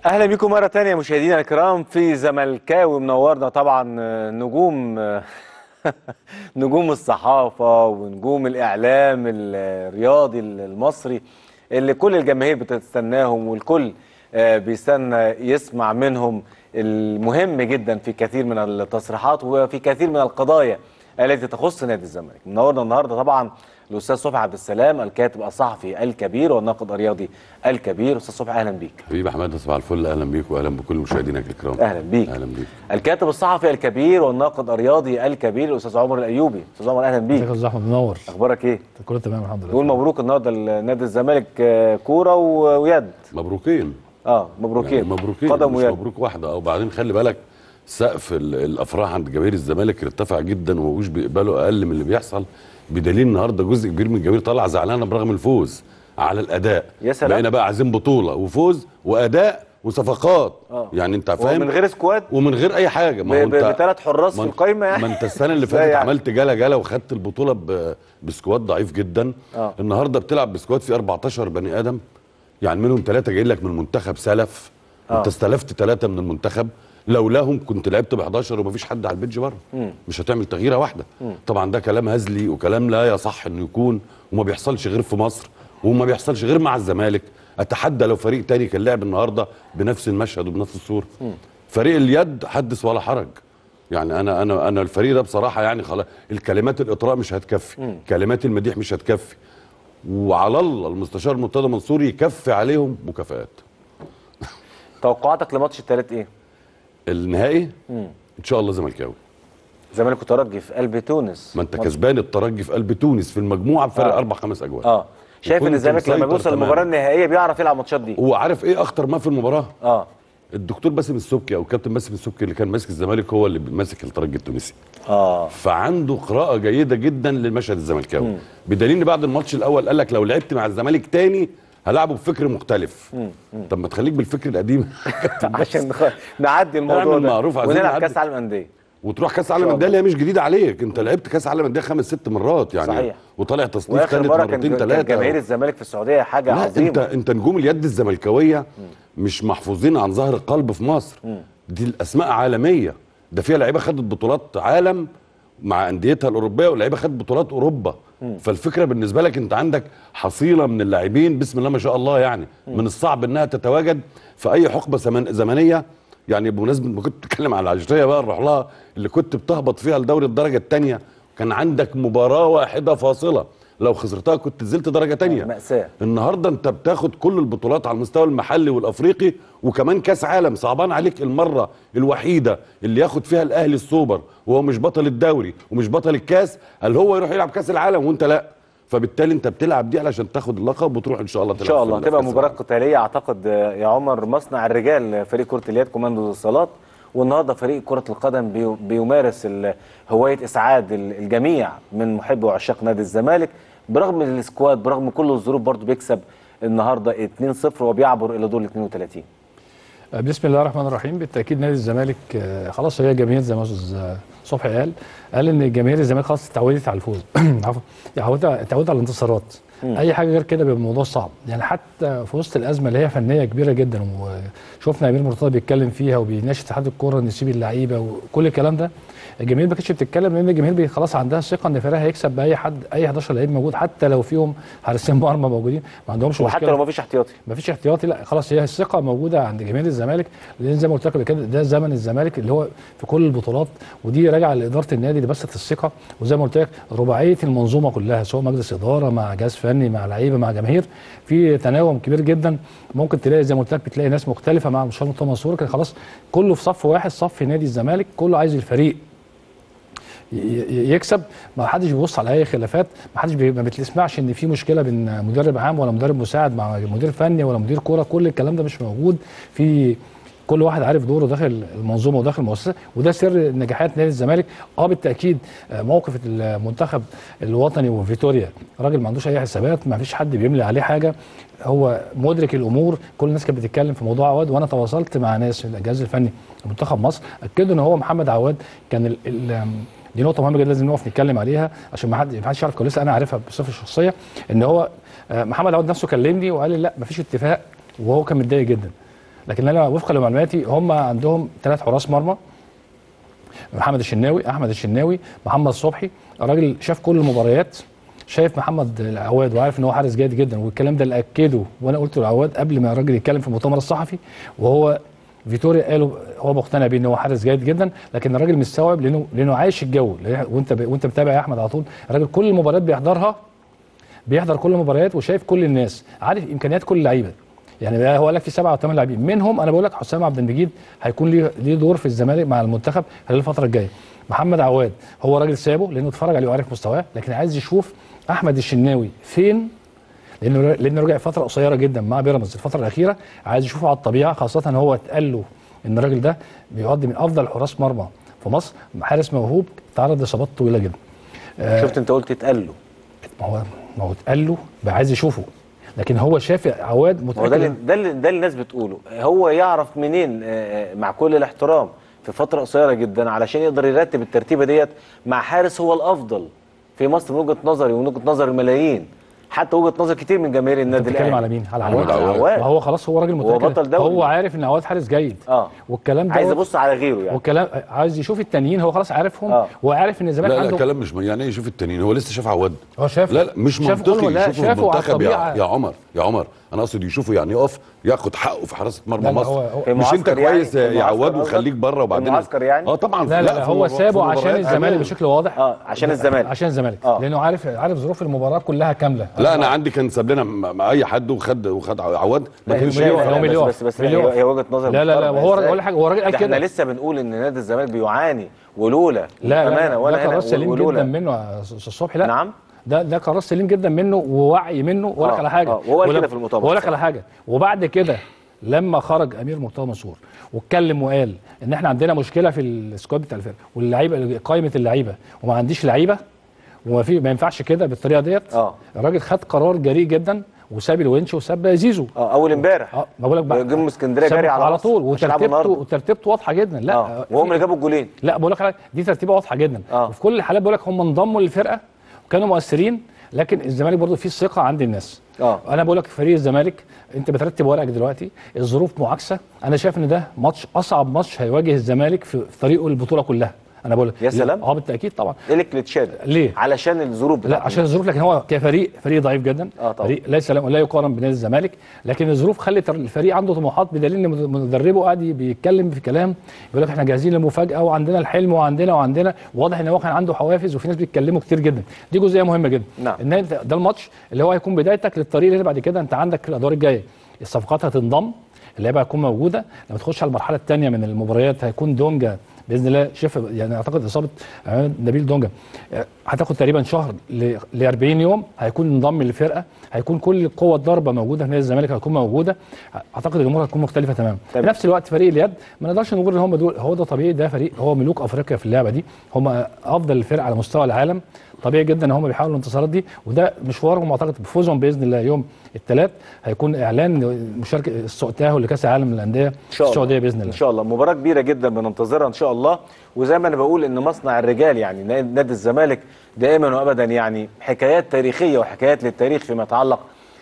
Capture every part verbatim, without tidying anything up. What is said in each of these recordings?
اهلا بكم مره ثانيه مشاهدينا الكرام في زملكاوي منورنا طبعا نجوم نجوم الصحافه ونجوم الاعلام الرياضي المصري اللي كل الجماهير بتستناهم والكل بيستنى يسمع منهم المهم جدا في كثير من التصريحات وفي كثير من القضايا التي تخص نادي الزمالك. منورنا النهارده طبعا الاستاذ صبحي عبد السلام الكاتب الصحفي الكبير والناقد الرياضي الكبير. استاذ صبحي اهلا بيك. حبيبي احمد صباح الفل، اهلا بيك واهلا بكل مشاهدينا الكرام. اهلا بيك. اهلا بيك. الكاتب الصحفي الكبير والناقد الرياضي الكبير الاستاذ عمر الايوبي. استاذ عمر اهلا بيك. ازيك يا استاذ احمد؟ منور. اخبارك ايه؟ كله تمام الحمد لله. نقول مبروك النهارده لنادي الزمالك كوره ويد. مبروكين. اه مبروكين. يعني مبروكين قدم مش ويد. مبروك واحده. او بعدين خلي بالك سقف الافراح عند جماهير الزمالك ارتفع جدا ومش بيقبلوا اقل من اللي بيحصل، بدليل النهارده جزء كبير من الجماهير طالعه زعلانه برغم الفوز على الاداء. يا سلام. بقينا بقى عايزين بطوله وفوز واداء وصفقات. آه. يعني انت فاهم، ومن غير سكواد ومن غير اي حاجه. ما هو انت بثلاث حراس في القايمه يعني. ما انت السنه اللي فاتت يعني. عملت جلا جلا وخدت البطوله بسكواد ضعيف جدا. آه. النهارده بتلعب بسكواد فيه أربعتاشر بني ادم، يعني منهم ثلاثه جايين لك من منتخب سلف. آه. انت استلفت ثلاثه من المنتخب، لولاهم كنت لعبت ب حداشر ومفيش حد على البيتش بره. مش هتعمل تغييره واحده. مم. طبعا ده كلام هزلي وكلام لا يصح انه يكون، وما بيحصلش غير في مصر وما بيحصلش غير مع الزمالك. اتحدى لو فريق تاني كان لعب النهارده بنفس المشهد وبنفس الصوره. مم. فريق اليد حدث ولا حرج. يعني انا انا انا الفريق ده بصراحه يعني خلاص الكلمات الاطراء مش هتكفي. مم. كلمات المديح مش هتكفي، وعلى الله المستشار مرتضى منصور يكفي عليهم مكافآت. توقعاتك لماتش الثالث ايه؟ النهائي مم. ان شاء الله زملكاوي. زمالك والترجي في قلب تونس. ما انت كسبان الترجي في قلب تونس في المجموعه بفرق آه. اربع خمس اجوال. اه شايف ان الزمالك لما بيوصل للمباراه النهائيه بيعرف يلعب الماتشات دي. هو عارف ايه اخطر ما في المباراه؟ اه الدكتور باسم السبكي او الكابتن باسم السبكي اللي كان ماسك الزمالك هو اللي ماسك الترجي التونسي. اه فعنده قراءه جيده جدا للمشهد الزملكاوي، بدليل ان بعد الماتش الاول قال لك لو لعبت مع الزمالك تاني هلعبه بفكر مختلف. مم. مم. طب ما تخليك بالفكر القديم عشان نعدي الموضوع ده معروف ونلعب كاس عالم انديه وتروح كاس عالم انديه اللي هي مش جديده عليك. انت لعبت كاس عالم انديه خمس ست مرات يعني. صحيح. وطالع تصنيف ثالث مرتين ثلاثه. جماهير الزمالك في السعوديه حاجه عظيمه. انت انت نجوم اليد الزملكاويه مش محفوظين عن ظهر القلب في مصر. م. دي الاسماء عالميه، ده فيها لعيبه خدت بطولات عالم مع انديتها الاوروبيه ولعيبه خدت بطولات اوروبا. م. فالفكره بالنسبه لك انت عندك حصيله من اللاعبين بسم الله ما شاء الله يعني. م. من الصعب انها تتواجد في اي حقبه زمنيه. يعني بمناسبه ما كنت بتتكلم على العشريه بقى نروح لها اللي كنت بتهبط فيها لدوري الدرجه الثانيه، كان عندك مباراه واحده فاصله لو خسرتها كنت نزلت درجه ثانيه. مأساة. النهارده انت بتاخد كل البطولات على المستوى المحلي والافريقي وكمان كاس عالم. صعبان عليك المره الوحيده اللي ياخد فيها الاهلي السوبر وهو مش بطل الدوري ومش بطل الكاس، هل هو يروح يلعب كاس العالم وانت لا؟ فبالتالي انت بتلعب دي علشان تاخد اللقب وتروح ان شاء الله تلعب. ان شاء الله هتبقى مباراه قتاليه اعتقد يا عمر. مصنع الرجال فريق كره اليد كوماندو الصالات، والنهارده فريق كره القدم بيمارس هوايه اسعاد الجميع من محبي وعشاق نادي الزمالك برغم السكواد برغم كل الظروف برضه بيكسب النهارده اتنين صفر وبيعبر الى دور ال اتنين وتلاتين. بسم الله الرحمن الرحيم. بالتاكيد نادي الزمالك خلاص هي جماهير زي ما استاذ صبحي قال قال ان جماهير الزمالك خلاص اتعودت على الفوز. عفوا اتعودت على الانتصارات. مم. اي حاجه غير كده بيبقى الموضوع صعب. يعني حتى في وسط الازمه اللي هي فنيه كبيره جدا وشفنا امير مرتضى بيتكلم فيها وبيناشد اتحاد الكوره ان يسيب اللعيبه وكل الكلام ده، الجماهير ما كانتش بتتكلم لان الجماهير خلاص عندها ثقه ان فريقها هيكسب باي حد. اي حداشر لعيب موجود حتى لو فيهم حارسين مرمى موجودين ما عندهمش مشكله، وحتى لو ما فيش احتياطي ما فيش احتياطي لا خلاص هي الثقه موجوده عند جماهير الزمالك. لان زي ما قلت لك كده ده زمن الزمالك اللي هو في كل البطولات، ودي راجعه لاداره النادي اللي بثت الثقه. وزي ما قلت لك رباعيه المنظومه كلها سواء مجلس اداره مع جهاز فني مع لعيبه مع جماهير في تناغم كبير جدا. ممكن تلاقي زي ما قلت لك بتلاقي ناس مختلفه مع المستشار مرتضى منصور كان خلاص كله في صف واحد، صف نادي الزمالك كله عايز الفريق يكسب. ما حدش بيبص على اي خلافات، ما حدش بي... ما بتسمعش ان في مشكله بين مدرب عام ولا مدرب مساعد مع مدير فني ولا مدير كوره. كل الكلام ده مش موجود. في كل واحد عارف دوره داخل المنظومه وداخل المؤسسه، وده سر نجاحات نادي الزمالك. اه بالتاكيد موقف المنتخب الوطني وفيتوريا راجل ما عندوش اي حسابات، ما فيش حد بيملي عليه حاجه، هو مدرك الامور. كل الناس كانت بتتكلم في موضوع عواد، وانا تواصلت مع ناس من الجهاز الفني لمنتخب مصر اكدوا ان هو محمد عواد كان ال ال دي نقطه مهمه جدا لازم نقف نتكلم عليها عشان ما حد ما حدش يعرف كويس. انا عارفها بصفه شخصيه ان هو محمد عواد نفسه كلمني وقال لي لا ما فيش اتفاق، وهو كان متضايق جدا. لكن انا وفقا لمعلوماتي هم عندهم ثلاث حراس مرمى، محمد الشناوي، احمد الشناوي، محمد صبحي. الراجل شاف كل المباريات، شايف محمد العواد وعارف ان هو حارس جيد جدا، والكلام ده اللي اكده وانا قلت للعواد قبل ما الراجل يتكلم في المؤتمر الصحفي، وهو فيتوريا قالوا هو مقتنع بيه ان هو حارس جيد جدا، لكن الراجل مستوعب لانه لانه عايش الجو. وانت ب... وانت متابع يا احمد على طول، الراجل كل المباريات بيحضرها، بيحضر كل المباريات وشايف كل الناس، عارف امكانيات كل اللعيبه. يعني هو قال لك في سبعه او ثمان لاعبين منهم، انا بقول لك حسام عبد المجيد هيكون ليه ليه دور في الزمالك مع المنتخب خلال الفتره الجايه. محمد عواد هو راجل سابه لانه اتفرج عليه وعارف مستواه، لكن عايز يشوف احمد الشناوي فين، لانه لانه رجع فتره قصيره جدا مع بيراميدز الفتره الاخيره، عايز يشوفه على الطبيعه، خاصه ان هو اتقال له ان الراجل ده بيقضي من افضل حراس مرمى في مصر، حارس موهوب تعرض لاصابات طويله جدا. شفت انت قلت اتقال له، ما هو ما هو اتقال له عايز يشوفه، لكن هو شاف عواد متاكد. هو ده اللي ده اللي ده اللي الناس بتقوله، هو يعرف منين مع كل الاحترام في فتره قصيره جدا علشان يقدر يرتب الترتيبه ديت مع حارس هو الافضل في مصر من وجهه نظري ومن وجهه نظر الملايين، حتى وجهه نظر كتير من جماهير النادي الاهلي. بتتكلم على مين؟ على عواد. عواد. ما هو خلاص هو راجل متاكد، هو بطل دولي، هو عارف ان عواد حارس جيد. اه والكلام ده عايز يبص على غيره يعني، والكلام عايز يشوف التانيين، هو خلاص عارفهم. آه. وعارف ان الزمالك لا عنده. لا كلام مش يعني ايه يشوف التانيين، هو لسه شاف عواد. هو شاف لا لا مش منطقي يشوفه في المنتخب يا, يا عمر يا عمر انا اقصد يشوفه يعني يقف ياخد حقه في حراسه مرمى مصر. هو هو مش انت كويس يعني يا عواد وخليك بره وبعدين المعسكر يعني. اه طبعا. لا لا, لا هو سابه عشان الزمالك بشكل واضح. اه عشان الزمالك عشان الزمالك آه. لانه عارف عارف ظروف المباراه كلها كامله. لا انا عندي كان ساب لنا مع اي حد وخد وخد عواد، لكن مش هو بس بس, بس هي وجهه نظر. لا لا لا وهو راجل حاجه، هو راجل قال كده. احنا لسه بنقول ان نادي الزمالك بيعاني ولولا لا امانه ولا ده قرار سليم جدا منه يا الصبحي. لا نعم ده ده قرار سليم جدا منه ووعي منه. واقول لك على حاجه، وهو قال كده في المؤتمر. واقول لك على حاجه، وبعد كده لما خرج امير مرتضى منصور واتكلم وقال ان احنا عندنا مشكله في السكواد بتاع الفرقه واللعيبه قائمه اللعيبه وما عنديش لعيبه وما في ما ينفعش كده بالطريقه ديت. اه الراجل خد قرار جريء جدا وساب الونش وساب زيزو. اه اول امبارح اه بقول لك بقى جم اسكندريه جري على, على طول، وترتيبته وترتيبته واضحه جدا. لا آه. وهم اللي جابوا الجولين. لا بقول لك دي ترتيبه واضحه جدا. آه. وفي كل الحالات بقول لك هم انضموا للفرقه وكانوا مؤثرين، لكن الزمالك برضه فيه ثقه عند الناس. اه انا بقول لك فريق الزمالك انت بترتب ورقك دلوقتي، الظروف معاكسه، انا شايف ان ده ماتش اصعب ماتش هيواجه الزمالك في طريقه البطوله كلها. انا بقول لك يا سلام. اه بالتاكيد طبعا. ايه الكليتشات ليه؟ علشان الظروف. لا عشان الظروف، لكن هو كفريق فريق ضعيف جدا. اه طبعا. فريق ليس لا يقارن بنادي الزمالك، لكن الظروف خلت الفريق عنده طموحات، بدليل ان مدربه قاعد بيتكلم في كلام يقول لك احنا جاهزين للمفاجاه وعندنا الحلم وعندنا وعندنا واضح ان هو كان عنده حوافز، وفي ناس بيتكلموا كتير جدا. دي جزئيه مهمه جدا. نعم. ان ده الماتش اللي هو هيكون بدايتك للطريق اللي بعد كده. انت عندك الادوار الجايه الصفقات هتنضم، اللعيبه هتكون موجوده. لما تخش على المرحله الثانيه من المباريات هيكون دونجا باذن الله شفا، يعني اعتقد اصابه نبيل دونجا هتاخد تقريبا شهر ل أربعين يوم، هيكون انضم للفرقه، هيكون كل قوه ضربه موجوده في نادي الزمالك هتكون موجوده. اعتقد الامور هتكون مختلفه تماما. في نفس الوقت فريق اليد ما نقدرش نقول ان هم دول هو ده طبيعي، ده فريق هو ملوك افريقيا في اللعبه دي، هم افضل الفرق على مستوى العالم، طبيعي جدا ان هم بيحاولوا الانتصارات دي، وده مشوارهم. اعتقد بفوزهم باذن الله يوم الثلاث هيكون اعلان مشاركه التاهل لكاس العالم للانديه السعوديه باذن الله. ان شاء الله مباراه كبيره جدا بننتظرها ان شاء الله. وزي ما انا بقول ان مصنع الرجال يعني نادي الزمالك دائما وابدا يعني حكايات تاريخيه وحكايات للتاريخ فيما يتعلق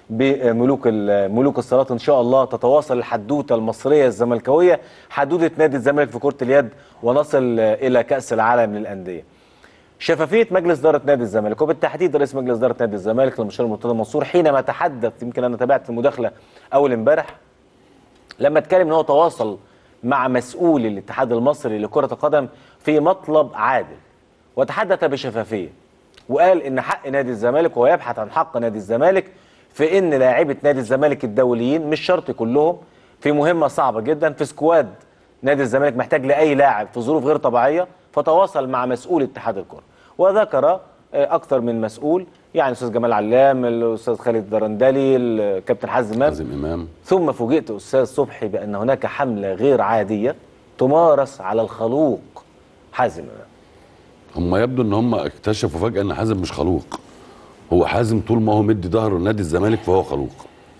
بملوك ملوك الصالات. ان شاء الله تتواصل الحدوته المصريه الزملكاويه، حدوته نادي الزمالك في كره اليد، ونصل الى كاس العالم للانديه. شفافيه مجلس اداره نادي الزمالك وبالتحديد رئيس مجلس اداره نادي الزمالك المستشار مرتضى منصور حينما تحدث، يمكن انا تابعت المداخله اول امبارح لما اتكلم ان هو تواصل مع مسؤول الاتحاد المصري لكره القدم في مطلب عادل، وتحدث بشفافيه وقال ان حق نادي الزمالك وهو يبحث عن حق نادي الزمالك في ان لاعيبه نادي الزمالك الدوليين مش شرط كلهم في مهمه صعبه جدا في سكواد نادي الزمالك محتاج لاي لاعب في ظروف غير طبيعيه، فتواصل مع مسؤول اتحاد الكره وذكر اكثر من مسؤول، يعني الاستاذ جمال علام، الاستاذ خالد درندلي، الكابتن حازم امام. ثم فوجئت استاذ صبحي بان هناك حمله غير عاديه تمارس على الخلوق حازم امام. هم يبدو ان هم اكتشفوا فجاه ان حازم مش خلوق. هو حازم طول ما هو مدي ظهره لنادي الزمالك فهو خلوق.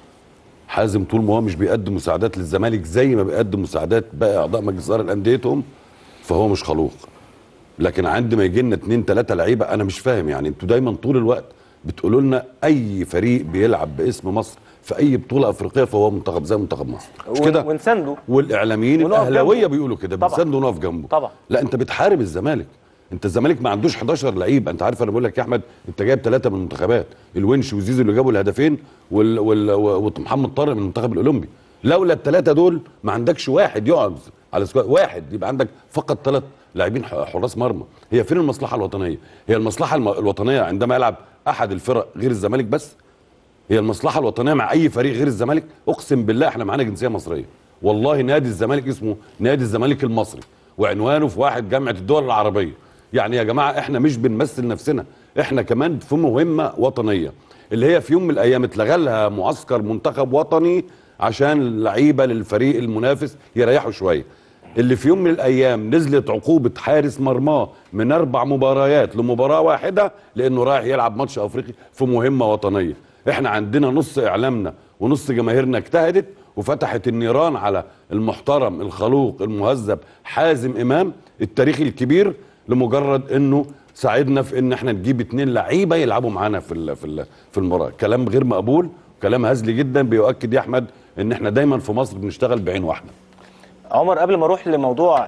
حازم طول ما هو مش بيقدم مساعدات للزمالك زي ما بيقدم مساعدات باقي اعضاء مجلس اداره انديتهم فهو مش خلوق. لكن عندما يجي لنا اثنين ثلاثه لعيبه انا مش فاهم، يعني انتوا دايما طول الوقت بتقولوا لنا اي فريق بيلعب باسم مصر في اي بطوله افريقيه فهو منتخب زي منتخب مصر مش كده؟ ونسنده. والاعلاميين الاهلاويه بيقولوا كده بنسنده ونقف جنبه. طبعا. لا انت بتحارب الزمالك، انت الزمالك ما عندوش حداشر لعيب، انت عارف انا بقول لك يا احمد انت جايب ثلاثه من المنتخبات، الونش وزيزو اللي جابوا الهدفين وال... وال... ومحمد طارق من المنتخب الاولمبي، لولا الثلاثه دول ما عندكش واحد يقعد على سكواد واحد، يبقى عندك فقط ثلاث لاعبين حراس مرمى. هي فين المصلحه الوطنيه؟ هي المصلحه الم... الوطنيه عندما يلعب احد الفرق غير الزمالك بس؟ هي المصلحه الوطنيه مع اي فريق غير الزمالك؟ اقسم بالله احنا معانا جنسيه مصريه، والله نادي الزمالك اسمه نادي الزمالك المصري وعنوانه في واحد جامعه الدول العربيه. يعني يا جماعه احنا مش بنمثل نفسنا، احنا كمان في مهمه وطنيه اللي هي في يوم من الايام اتلغى لها معسكر منتخب وطني عشان اللعيبه للفريق المنافس يريحوا شويه، اللي في يوم من الايام نزلت عقوبه حارس مرماه من اربع مباريات لمباراه واحده لانه رايح يلعب ماتش افريقي في مهمه وطنيه. احنا عندنا نص اعلامنا ونص جماهيرنا اجتهدت وفتحت النيران على المحترم الخلوق المهذب حازم امام التاريخي الكبير لمجرد انه ساعدنا في ان احنا نجيب اتنين لعيبه يلعبوا معانا في ال في ال في المباراه. كلام غير مقبول، كلام هزلي جدا، بيؤكد يا احمد ان احنا دايما في مصر بنشتغل بعين واحده. عمر قبل ما اروح لموضوع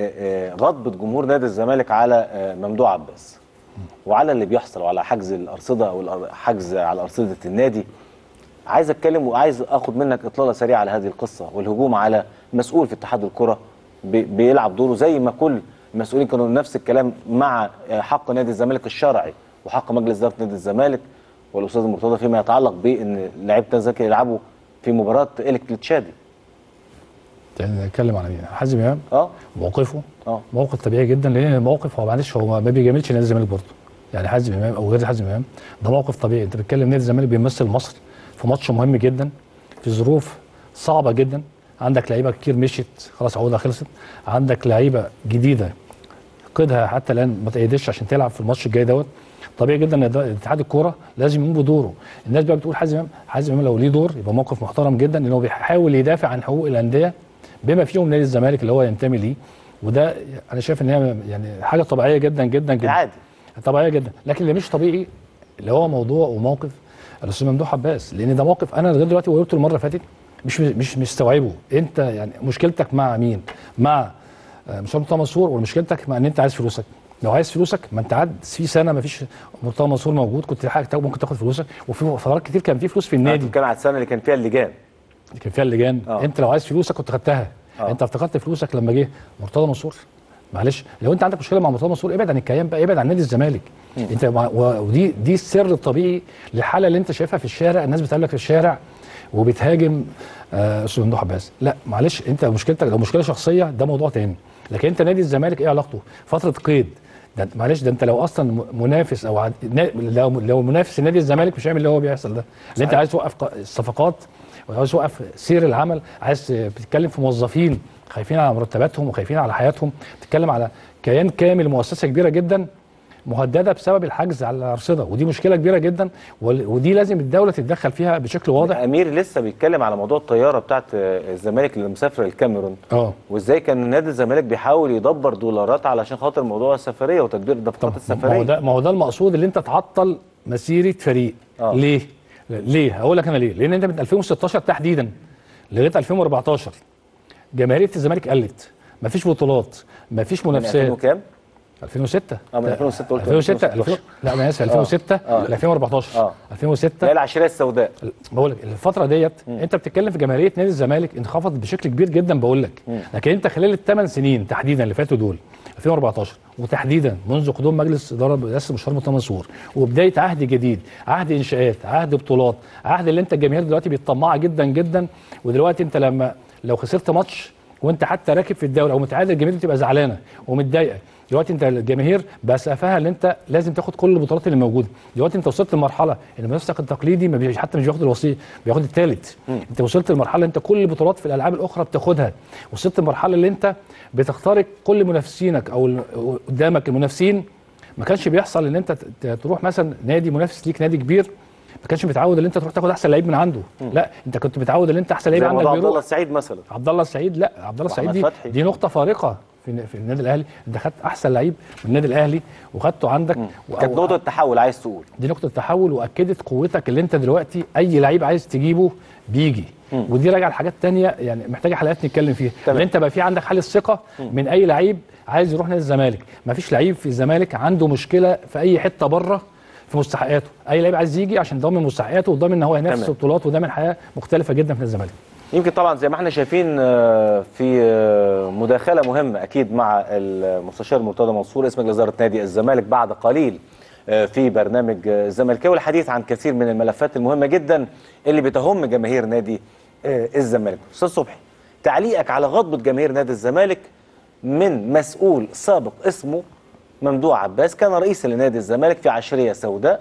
غضبة جمهور نادي الزمالك على ممدوح عباس وعلى اللي بيحصل وعلى حجز الارصده او حجز على ارصده النادي، عايز اتكلم وعايز اخد منك اطلاله سريعه على هذه القصه والهجوم على مسؤول في اتحاد الكره بيلعب دوره زي ما كل المسؤولين كانوا نفس الكلام مع حق نادي الزمالك الشرعي وحق مجلس اداره نادي الزمالك والاستاذ مرتضى فيما يتعلق بان لعيبه الزمالك يلعبوا في مباراه الكليتشادي. نتكلم على مين؟ حازم امام اه موقفه اه موقف طبيعي جدا، لان الموقف هو معلش هو ما بيجاملش نادي الزمالك برضه، يعني حازم امام او غير حازم امام ده موقف طبيعي. انت بتتكلم نادي الزمالك بيمثل مصر في ماتش مهم جدا في ظروف صعبه جدا، عندك لعيبه كتير مشيت خلاص عقودها خلصت، عندك لعيبه جديده قيدها حتى الان ما تأيدش عشان تلعب في الماتش الجاي دوت. طبيعي جدا ان اتحاد الكوره لازم يقوم بدوره. الناس بقى بتقول حازم امام حازم امام لو ليه دور يبقى موقف محترم جدا، لانه بيحاول يدافع عن حقوق الانديه بما فيهم نادي الزمالك اللي هو ينتمي ليه، وده انا شايف ان هي يعني حاجه طبيعيه جدا جدا جدا عادي طبيعيه جدا. لكن اللي مش طبيعي اللي هو موضوع وموقف الاستاذ ممدوح عباس، لان ده موقف انا لغايه دلوقتي وقلته المره اللي فاتت مش مش مستوعبه. انت يعني مشكلتك مع مين؟ مع مستر مرتضى منصور، ولا مشكلتك مع ان انت عايز فلوسك؟ لو عايز فلوسك ما انت قعد في سنه ما فيش مرتضى منصور موجود كنت ممكن تاخد فلوسك، وفي فترات كتير كان في فلوس في النادي. كان على السنه اللي كان فيها اللجان اللي كان فيها اللجان أوه. انت لو عايز فلوسك كنت خدتها. أوه. انت افتكرت فلوسك لما جه مرتضى منصور؟ معلش لو انت عندك مشكله مع مرتضى منصور ابعد عن الكيان بقى، ابعد عن نادي الزمالك. م. انت ودي دي السر الطبيعي للحاله اللي انت شايفها في الشارع، الناس بتقابلك في الشارع وبتهاجم استاذ ممدوح عباس. لا معلش انت مشكلتك لو مشكله شخصيه ده موضوع تاني، لكن انت نادي الزمالك ايه علاقته؟ فتره قيد ده معلش، ده انت لو اصلا منافس او عد... لو لو منافس نادي الزمالك مش هيعمل اللي هو بيحصل ده، اللي انت عايز توقف الصفقات وعايز توقف سير العمل، عايز بتتكلم في موظفين خايفين على مرتباتهم وخايفين على حياتهم، بتتكلم على كيان كامل مؤسسه كبيره جدا مهدده بسبب الحجز على الارصده، ودي مشكله كبيره جدا ودي لازم الدوله تتدخل فيها بشكل واضح. امير لسه بيتكلم على موضوع الطياره بتاعت الزمالك اللي مسافره الكاميرون اه وازاي كان نادي الزمالك بيحاول يدبر دولارات علشان خاطر موضوع السفريه وتدبير الدفقات السفريه. ما هو ده ما هو ده المقصود، اللي انت تعطل مسيره فريق. أوه. ليه؟ ليه؟ هقول لك انا ليه؟ لان انت من ألفين وستاشر تحديدا لغايه ألفين وأربعتاشر جماهيريه الزمالك قلت، مفيش بطولات، مفيش منافسات. من ألفين وكام؟ ألفين وستة اه من ألفين وستة قلت ألفين وستة ألفين لا انا اسف ألفين وستة ل ألفين وأربعتاشر اه ألفين وستة هي العشريه السوداء. بقول لك الفتره ديت انت بتتكلم في جماهيريه نادي الزمالك انخفضت بشكل كبير جدا بقول لك، لكن انت خلال الثمان سنين تحديدا اللي فاتوا دول ألفين وأربعتاشر وتحديدا منذ قدوم مجلس اداره برئاسه المستشار مرتضى منصور وبدايه عهد جديد، عهد انشاءات، عهد بطولات، عهد اللي انت الجماهير دلوقتي بيطمعها جدا جدا، ودلوقتي انت لما لو خسرت ماتش وانت حتى راكب في الدوري او متعادل الجماهير بتبقى زعلانه ومتضايقه. دلوقتي انت الجماهير بقى سقفها ان انت لازم تاخد كل البطولات اللي موجوده، دلوقتي انت وصلت لمرحله ان منافسك التقليدي ما بي... حتى مش بياخد الوصيه، بياخد الثالث. انت وصلت لمرحله انت كل البطولات في الالعاب الاخرى بتاخدها، وصلت لمرحله اللي انت بتخترق كل منافسين او قدامك المنافسين. ما كانش بيحصل ان انت تروح مثلا نادي منافس ليك نادي كبير ما كانش متعود ان انت تروح تاخد احسن لعيب من عنده، مم. لا انت كنت متعود ان انت احسن لعيب عندك عبد الله السعيد مثلا. عبد الله السعيد لا عبد الله السعيد دي, دي نقطه فارقه في, في النادي الاهلي، انت خدت احسن لعيب من النادي الاهلي وخدته عندك. كانت نقطه تحول عايز تقول. دي نقطه تحول واكدت قوتك، اللي انت دلوقتي اي لعيب عايز تجيبه بيجي. مم. ودي راجعه لحاجات تانية يعني محتاجه حلقات نتكلم فيها. اللي انت بقى في عندك حاله ثقه من اي لعيب عايز يروح نادي الزمالك. مفيش لعيب في الزمالك عنده مشكله في اي حته بره في مستحقاته، اي لعيب عايز يجي عشان ضامن مستحقاته وضامن ان هو هينافس بطولات وضامن حياه مختلفه جدا في الزمالك. يمكن طبعا زي ما احنا شايفين في مداخله مهمه اكيد مع المستشار مرتضى منصور اسم جزاره نادي الزمالك بعد قليل في برنامج الزمالكاوي الحديث عن كثير من الملفات المهمه جدا اللي بتهم جماهير نادي الزمالك. استاذ صبحي، تعليقك على غضبه جماهير نادي الزمالك من مسؤول سابق اسمه ممدوح عباس، كان رئيسا لنادي الزمالك في عشريه سوداء،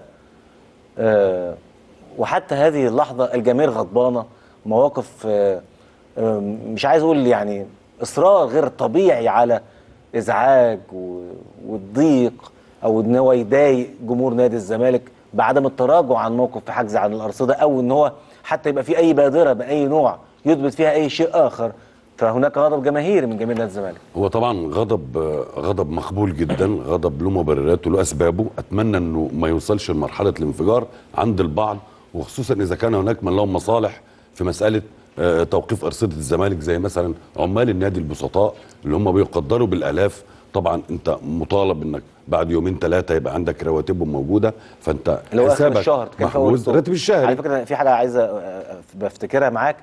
أه وحتى هذه اللحظه الجماهير غضبانه، مواقف أه أه مش عايز اقول يعني اصرار غير طبيعي على ازعاج والضيق او ان هو يضايق جمهور نادي الزمالك بعدم التراجع عن موقف في حجز عن الارصده، او ان هو حتى يبقى في اي بادره باي نوع يثبت فيها اي شيء اخر. فهناك غضب جماهيري من جماهير نادي الزمالك. هو طبعا غضب غضب مقبول جدا، غضب له مبرراته وله اسبابه، اتمنى انه ما يوصلش لمرحله الانفجار عند البعض، وخصوصا اذا كان هناك من لهم مصالح في مساله توقيف ارصده الزمالك، زي مثلا عمال النادي البسطاء اللي هم بيقدروا بالالاف. طبعا انت مطالب انك بعد يومين ثلاثه يبقى عندك رواتبهم موجوده، فانت لو اخر الشهر محجوز راتب الشهري. على فكره في حاجه عايزه بفتكرها معاك،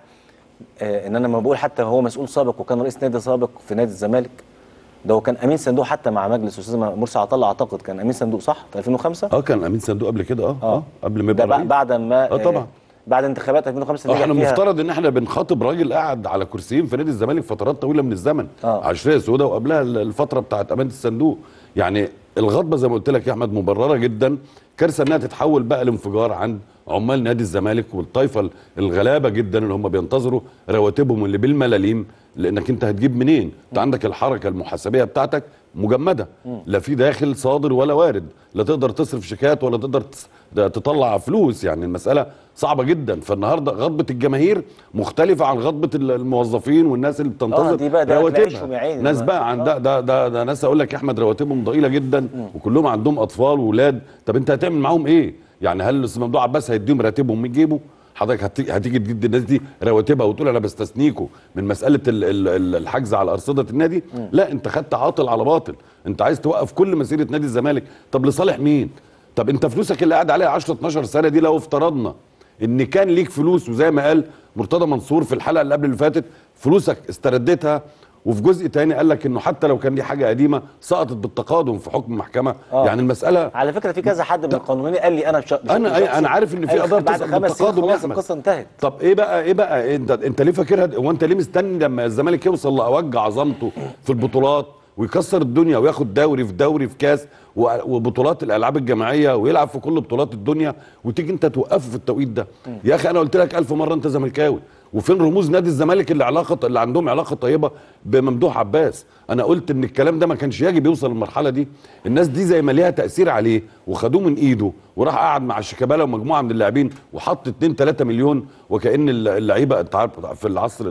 ان انا لما بقول حتى هو مسؤول سابق وكان رئيس نادي سابق في نادي الزمالك، ده هو كان امين صندوق حتى مع مجلس استاذ مرسي عطله، اعتقد كان امين صندوق صح في ألفين وخمسة. اه كان امين صندوق قبل كده. اه اه قبل ما يبقى رئيس. بعد ما اه طبعا بعد انتخابات ألفين وخمسة اه احنا المفترض ان احنا بنخاطب راجل قاعد على كرسيين في نادي الزمالك فترات طويله من الزمن، آه. عشريه سوداء وقبلها الفتره بتاعت امانه الصندوق. يعني الغضبه زي ما قلت لك يا احمد مبرره جدا، كارثه انها تتحول بقى لانفجار عند عمال نادي الزمالك والطائفه الغلابه جدا اللي هم بينتظروا رواتبهم اللي بالملاليم، لانك انت هتجيب منين؟ انت عندك الحركه المحاسبيه بتاعتك مجمده، لا في داخل صادر ولا وارد، لا تقدر تصرف شيكات ولا تقدر تطلع فلوس، يعني المساله صعبه جدا. فالنهارده غضبه الجماهير مختلفه عن غضبه الموظفين والناس اللي بتنتظر رواتبها. ناس بقى عن ده ده ده, ده ناس اقول لك يا احمد رواتبهم ضئيله جدا م. وكلهم عندهم اطفال واولاد. طب انت هتعمل معاهم ايه؟ يعني هل الاستاذ ممدوح عباس هيديهم راتبهم من جيبه؟ حضرتك هتيجي تدي الناس دي رواتبها وتقول انا بستثنيكوا من مساله الحجز على ارصده النادي؟ م. لا، انت خدت عاطل على باطل، انت عايز توقف كل مسيره نادي الزمالك. طب لصالح مين؟ طب انت فلوسك اللي قاعد عليها عشرة اتناشر سنه دي، لو افترضنا ان كان ليك فلوس وزي ما قال مرتضى منصور في الحلقه اللي قبل اللي فاتت فلوسك استرديتها، وفي جزء تاني قال لك انه حتى لو كان دي حاجه قديمه سقطت بالتقادم في حكم المحكمه. آه. يعني المساله على فكره في كذا حد من القانونيين قال لي انا بش... انا انا عارف ان في قضايا بتسقط بالتقادم يا احمد. القصه انتهت. طب ايه بقى ايه بقى انت انت ليه فاكرها؟ هو انت ليه مستني لما الزمالك يوصل لاوج عظمته في البطولات ويكسر الدنيا وياخد دوري في دوري في كاس وبطولات الالعاب الجماعيه ويلعب في كل بطولات الدنيا وتيجي انت توقفه في التوقيت ده؟ يا اخي انا قلت لك ألف مره انت زملكاوي، وفين رموز نادي الزمالك اللي علاقه اللي عندهم علاقه طيبه بممدوح عباس؟ انا قلت ان الكلام ده ما كانش يجب يوصل للمرحله دي. الناس دي زي ما ليها تاثير عليه وخدوه من ايده وراح قعد مع شيكابالا ومجموعه من اللاعبين وحط اتنين تلاتة مليون، وكأن اللعيبه انت عارف في العصر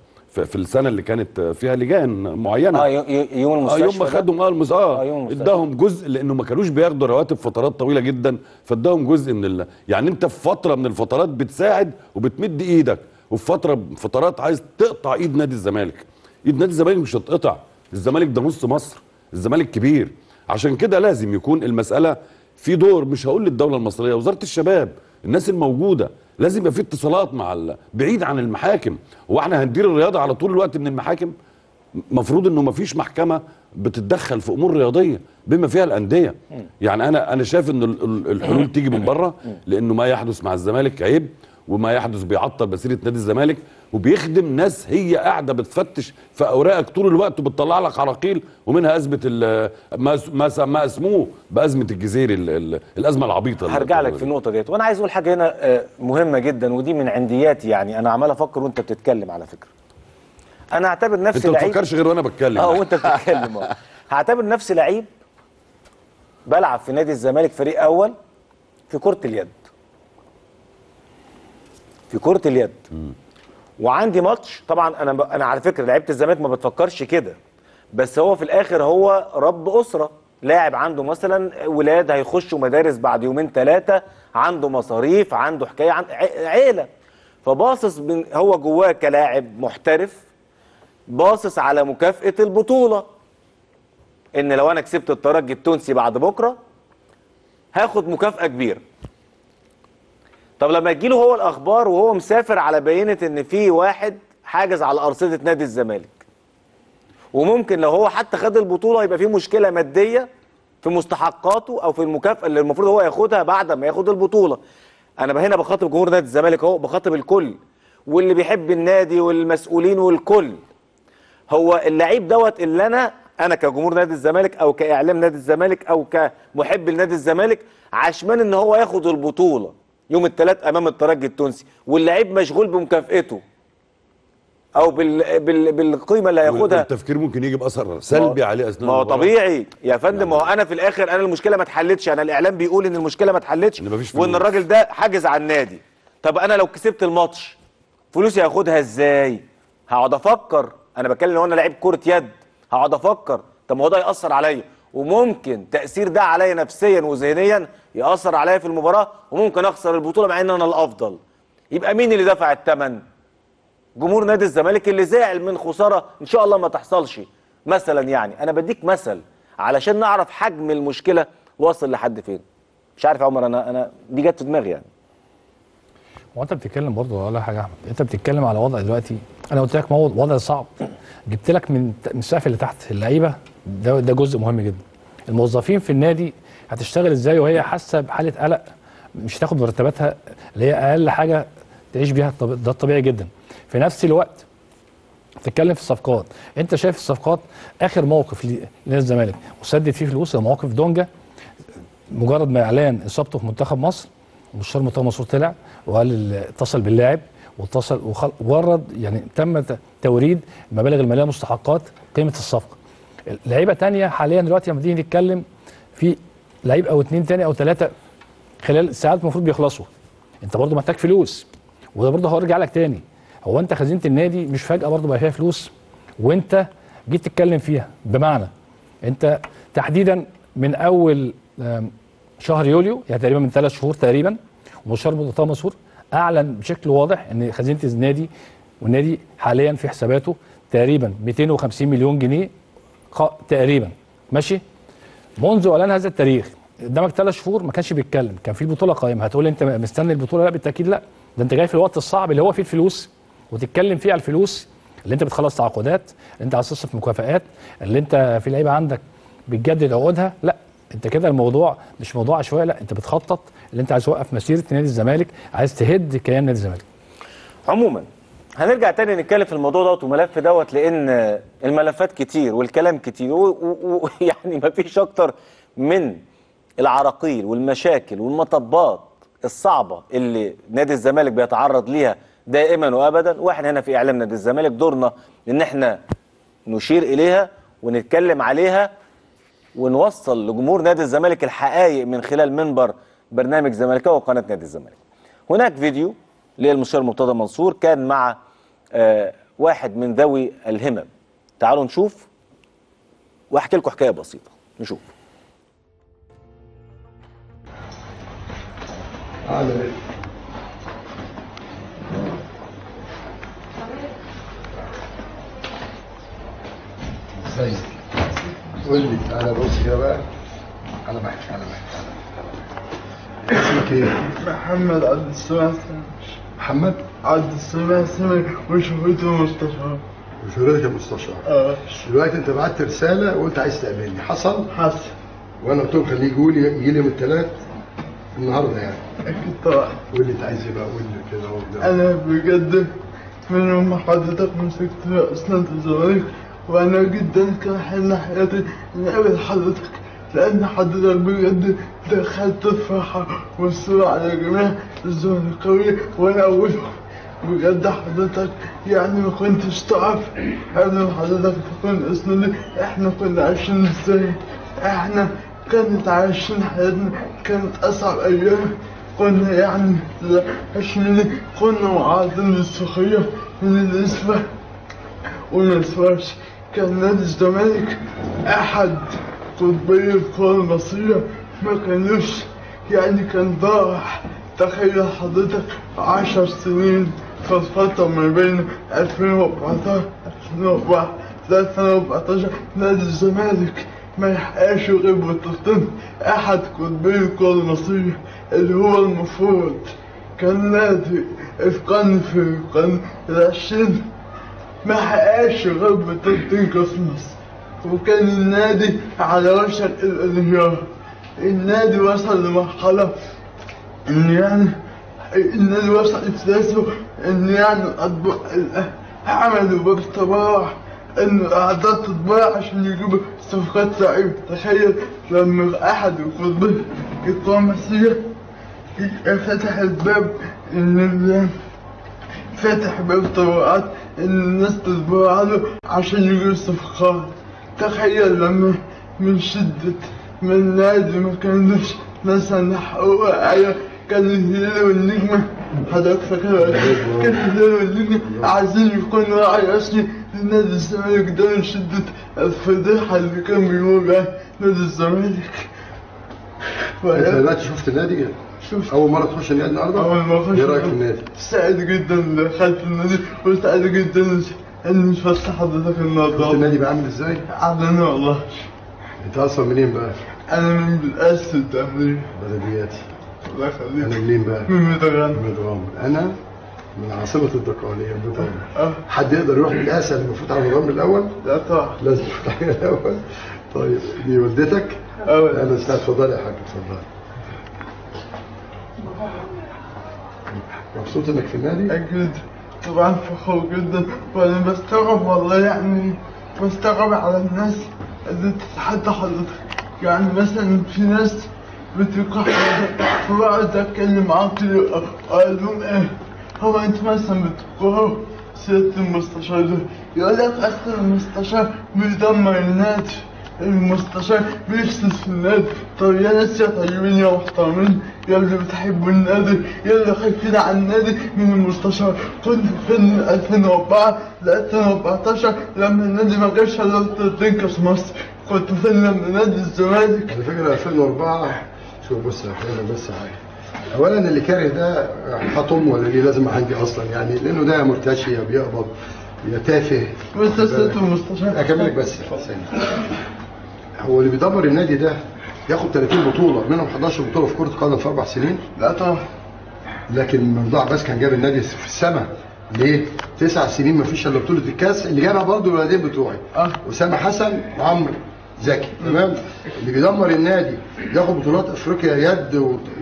في السنه اللي كانت فيها لجان معينه اه يوم المستشفى اه يوم ما خدهم اه المس... اه, آه اداهم جزء لانه ما كانوش بياخدوا رواتب فترات طويله جدا، فاداهم جزء من ال... يعني انت في فتره من الفترات بتساعد وبتمد ايدك، وفي فتره فترات عايز تقطع ايد نادي الزمالك. ايد نادي الزمالك مش هتقطع، الزمالك ده نص مصر، الزمالك كبير. عشان كده لازم يكون المساله في دور، مش هقول للدوله المصريه، وزاره الشباب، الناس الموجوده لازم يبقى في اتصالات مع ال... بعيد عن المحاكم. هو احنا هندير الرياضه على طول الوقت من المحاكم؟ مفروض انه ما فيش محكمه بتتدخل في امور رياضيه بما فيها الانديه. يعني انا انا شايف ان الحلول تيجي من بره، لانه ما يحدث مع الزمالك عيب، وما يحدث بيعطل مسيره نادي الزمالك، وبيخدم ناس هي قاعده بتفتش في اوراقك طول الوقت وبتطلع لك عراقيل، ومنها ازمه ما ما ما اسموه بازمه الجزيري الازمه العبيطه. هرجع لك في النقطه ديت، وانا عايز اقول حاجه هنا مهمه جدا، ودي من عندياتي، يعني انا عمال افكر وانت بتتكلم. على فكره انا هعتبر نفسي لعيب، انت ما بتفكرش غير وانا بتكلم. اه وانت بتتكلم اه هعتبر نفسي لعيب بلعب في نادي الزمالك فريق اول في كره اليد، في كره اليد م. وعندي ماتش. طبعا انا ب... انا على فكره لعيبه الزمالك ما بتفكرش كده، بس هو في الاخر هو رب اسره، لاعب عنده مثلا ولاد هيخشوا مدارس بعد يومين ثلاثه، عنده مصاريف، عنده حكايه، عن عيله، فباصص من هو جواه كلاعب محترف، باصص على مكافاه البطوله، ان لو انا كسبت الترجي التونسي بعد بكره هاخد مكافاه كبيره. طب لما يجيله هو الاخبار وهو مسافر على بينه ان في واحد حاجز على ارصده نادي الزمالك، وممكن لو هو حتى خد البطوله يبقى في مشكله ماديه في مستحقاته او في المكافاه اللي المفروض هو ياخدها بعد ما ياخد البطوله. انا هنا بخاطب جمهور نادي الزمالك اهو، بخاطب الكل واللي بيحب النادي والمسؤولين والكل. هو اللعيب دوت اللي انا انا كجمهور نادي الزمالك او كاعلام نادي الزمالك او كمحب لنادي الزمالك عشمان ان هو ياخد البطوله يوم الثلاث امام الترجي التونسي، واللعيب مشغول بمكافئته او بال... بال... بالقيمه اللي هياخدها. التفكير ممكن يجي باثر سلبي عليه اثناء ما هو طبيعي يا فندم. ما هو انا في الاخر انا المشكله ما اتحلتش، انا الاعلام بيقول ان المشكله ما اتحلتش وان الراجل ده حاجز على النادي. طب انا لو كسبت الماتش فلوسي هاخدها ازاي؟ هقعد افكر. انا بتكلم لو انا لعيب كره يد هقعد افكر طب ما هو ده ياثر عليا، وممكن تاثير ده عليا نفسيا وذهنيا ياثر عليا في المباراه، وممكن اخسر البطوله مع ان انا الافضل. يبقى مين اللي دفع الثمن؟ جمهور نادي الزمالك اللي زعل من خساره ان شاء الله ما تحصلش مثلا. يعني انا بديك مثل علشان نعرف حجم المشكله واصل لحد فين. مش عارف يا عمر، انا انا دي جت في دماغي يعني. هو انت بتتكلم برضه ولا حاجه يا احمد، انت بتتكلم على وضع دلوقتي انا قلت لك وضع صعب، جبت لك من من السقف اللي تحت اللعيبه، ده ده جزء مهم جدا. الموظفين في النادي هتشتغل ازاي وهي حاسه بحاله قلق، مش هتاخد مرتباتها اللي هي اقل حاجه تعيش بيها، ده الطبيعي جدا. في نفس الوقت تتكلم في الصفقات، انت شايف الصفقات اخر موقف لنادي الزمالك وسدد فيه فلوس موقف دونجا، مجرد ما اعلان اصابته في منتخب مصر مستشار مرتضى منصور طلع وقال اتصل باللاعب واتصل وورد يعني تم توريد المبالغ الماليه مستحقات قيمه الصفقه. لعيبه ثانيه حاليا دلوقتي لما تيجي نتكلم في لعيب او اثنين ثاني او ثلاثه خلال ساعات المفروض بيخلصوا، انت برضه محتاج فلوس، وده برضه هرجع لك تاني. هو انت خزينه النادي مش فجاه برضه بقى فيها فلوس وانت جيت تتكلم فيها، بمعنى انت تحديدا من اول شهر يوليو يعني تقريبا من ثلاث شهور تقريبا ومستشار مرتضى منصور اعلن بشكل واضح ان خزينه النادي والنادي حاليا في حساباته تقريبا مئتين وخمسين مليون جنيه تقريبا، ماشي؟ منذ اعلان هذا التاريخ قدامك ثلاث شهور ما كانش بيتكلم، كان في بطوله قائمه. هتقول انت مستني البطوله؟ لا بالتاكيد لا، ده انت جاي في الوقت الصعب اللي هو فيه الفلوس وتتكلم فيه على الفلوس اللي انت بتخلص تعاقدات، اللي انت عايز تصرف مكافآت، اللي انت في لعيبه عندك بتجدد عقودها. لا انت كده الموضوع مش موضوع عشوائي، لا انت بتخطط اللي انت عايز توقف مسيره نادي الزمالك، عايز تهد كيان نادي الزمالك. عموما هنرجع تاني نتكلم في الموضوع دوت وملف دوت، لان الملفات كتير والكلام كتير ويعني ما فيش اكتر من العراقيل والمشاكل والمطبات الصعبه اللي نادي الزمالك بيتعرض ليها دائما وابدا. واحنا هنا في اعلام نادي الزمالك دورنا ان احنا نشير اليها ونتكلم عليها ونوصل لجمهور نادي الزمالك الحقائق من خلال منبر برنامج زمالكاوي وقناه نادي الزمالك. هناك فيديو للمستشار مرتضى منصور كان مع آه واحد من ذوي الهمم. تعالوا نشوف واحكي لكم حكايه بسيطه. نشوف. ازيك؟ قول لي تعالى بص كده بقى. انا بحكي انا بحكي انا اسمك ايه؟ محمد عبد السميع محمد عبد السميع سمك وشهودته مستشار. وشهودتك مستشار. اه دلوقتي انت بعت رساله وانت عايز تقابلني، حصل؟ حصل. وانا قلت لهم خليه يجوا لي يجي لي يوم الثلاث النهارده يعني. اكيد طبعا. قول لي انت عايز ايه بقى، قول لي كده وكده. انا بجد من يوم ما حضرتك مسكت اسناد الزمالك وانا جدا كان حلم حياتي نقابل حضرتك، لان حضرتك بجد دخلت الفرحه والسرور على جميع الزمالكاويه وانا اولهم. بجد حضرتك يعني ما كنتش تعرف قبل ما حضرتك تكون اسندي احنا كنا عايشين ازاي. احنا كانت عايشين حياتنا كانت اصعب ايام، كنا يعني عشان كنا معرضين للسخريه من الاسفه والنسواش. كان نادي الزمالك أحد قطبي الكرة المصرية، ما كانوش يعني كان ضاع. تخيل حضرتك عشر سنين في الفترة ما بين ألفين وأربعتاشر ألفين وأربعتاشر نادي الزمالك ما يحققش غير بطولتين أحد قطبي الكرة المصرية، اللي هو المفروض كان نادي القرن في القرن العشرين ما حققش غير بطولتين كأس مصر، وكان النادي على وشك الانهيار. النادي وصل لمرحلة إن يعني النادي وصل إفلاسه، إن يعني الأطباء عملوا باقتراح إن الأعداد تتباع عشان يجيبوا صفقات لعيبة. تخيل لما أحد القطبين الكرة المصرية فتح الباب إن فتح باب طبقات إن الناس تتباع له عشان يجيبوا صفقات. تخيل لما من شدة من النادي ما كانوش مثلا حقوق عيا، كان الهلال والنجمة حضرتك فاكر كان الهلال والنجمة عايزين يكونوا راعي أصلي لنادي الزمالك ده من شدة الفضيحة اللي كان بيمر بيها نادي الزمالك. انت دلوقتي شفت النادي؟ شفت اول مره تخش النادي النهارده؟ أول ما أخش ايه رايك في النادي؟ سعيد جدا دخلت النادي وسعيد جدا إني شفت حضرتك النهارده. شفت النادي بقى عامل ازاي؟ عدنا والله. انت اصلا منين بقى؟ أنا من بالأسد التمرين. بلدياتي. الله يخليك. انا منين بقى؟ من مدغان. من مدغام. انا من عاصمه الدقهليه مدغام. أه حد يقدر يروح من الاسد اللي المفروض على مدغام الاول؟ لا طبعا. لازم يفوت عليها الاول. طيب دي والدتك؟ أه انا استاذ. اتفضلي يا حاج اتفضلي. مبسوط انك في النادي؟ أكيد طبعا فخور جدا، وأنا بستغرب والله يعني بستغرب على الناس اللي تتحدى حضرتك. يعني مثلا في ناس بتلقى حضرتك فبقعد أتكلم معاهم كده أقول لهم إيه هو أنت مثلا بتقرأوا سيادة المستشار ده يقول لك أصل المستشار بيدمر النادي، المستشار بيفسد في النادي. طب يا ناس يا طيبين يا محترمين يا اللي بتحبوا النادي يا اللي خايفين على النادي من المستشار، كنت فين ألفين وأربعة ل ألفين وأربعتاشر لما النادي ما جاش الا بطولتين كاس مصر؟ كنت فين لما نادي الزمالك؟ على فكره ألفين وأربعة شوف بص يا اخي بس حاجه. اولا اللي كاره ده حط امه ولا ليه لازم عندي اصلا يعني، لانه ده مرتشي يا بيقبض يا تافه. بس سيادة المستشار اكملك بس ثانيه. هو اللي بيدمر النادي ده ياخد ثلاثين بطوله منهم حداشر بطوله في كره قدم في اربع سنين؟ لا طبعا. لكن ممدوح عباس كان جاب النادي في السماء ليه؟ تسع سنين ما فيش الا بطوله الكاس اللي جابها برضه الولدين بتوعي اه اسامه حسن وعمرو زكي. تمام. اللي بيدمر النادي ياخد بطولات افريقيا يد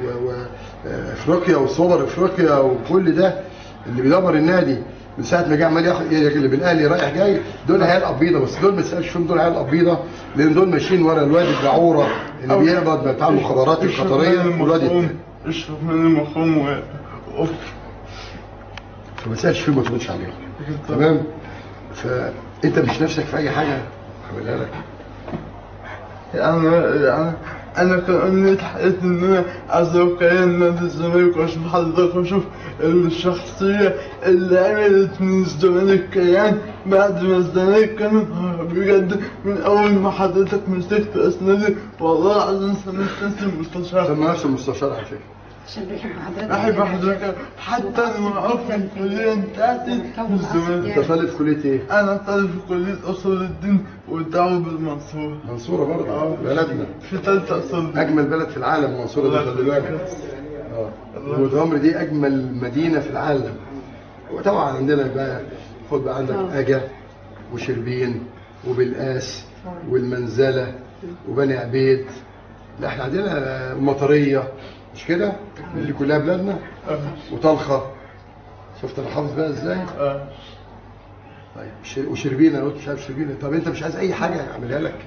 وافريقيا و... و... وسوبر افريقيا وكل ده. اللي بيدمر النادي من ساعه ما جه عمال ياخد اللي بالاهلي رايح جاي دول عيال قبيضه، بس دول ما تسالش فيهم دول عيال قبيضه لان دول ماشيين ورا الواد الجعوره اللي بيقبض بتاع المخابرات القطريه والواد التاني. اشرب من المفهوم و اوف فما تسالش فيهم ما تردش عليهم. تمام. فانت مش نفسك في اي حاجه هعملها لك. يعني يعني انا كان امنية حياتي ان انا ازور كيان نادي الزمالك واشوف حضرتك واشوف الشخصية اللي عملت من الزمالك كيان بعد ما الزمالك كان بجد من اول ما حضرتك مسكت اسنادي والله العظيم سميت نفسي المستشار. سمى نفسه المستشار على فكره. عشان بيحب حضرتك. بحب حضرتك حتى المعروف في الكلية بتاعتي في الزمالك. انت طالب في كليه ايه؟ انا طالب في كلية اصول الدين والدعوة بالمنصورة. منصوره برضه اه بلدنا. في ثالثة اصول الدين. اجمل بلد في العالم منصوره دي خلي بالك. اه ودمر دي اجمل مدينه في العالم. وطبعا عندنا بقى خد بقى عندك اجا وشربين وبالقاس والمنزله وبني عبيد. لا احنا عندنا مطريه مش كده؟ اللي كلها بلادنا. اه وطلخه. شفت انا حافظ بقى ازاي؟ اه طيب شر- وشربين انا قلت مش عارف شربين. طب انت مش عايز اي حاجه اعملها لك؟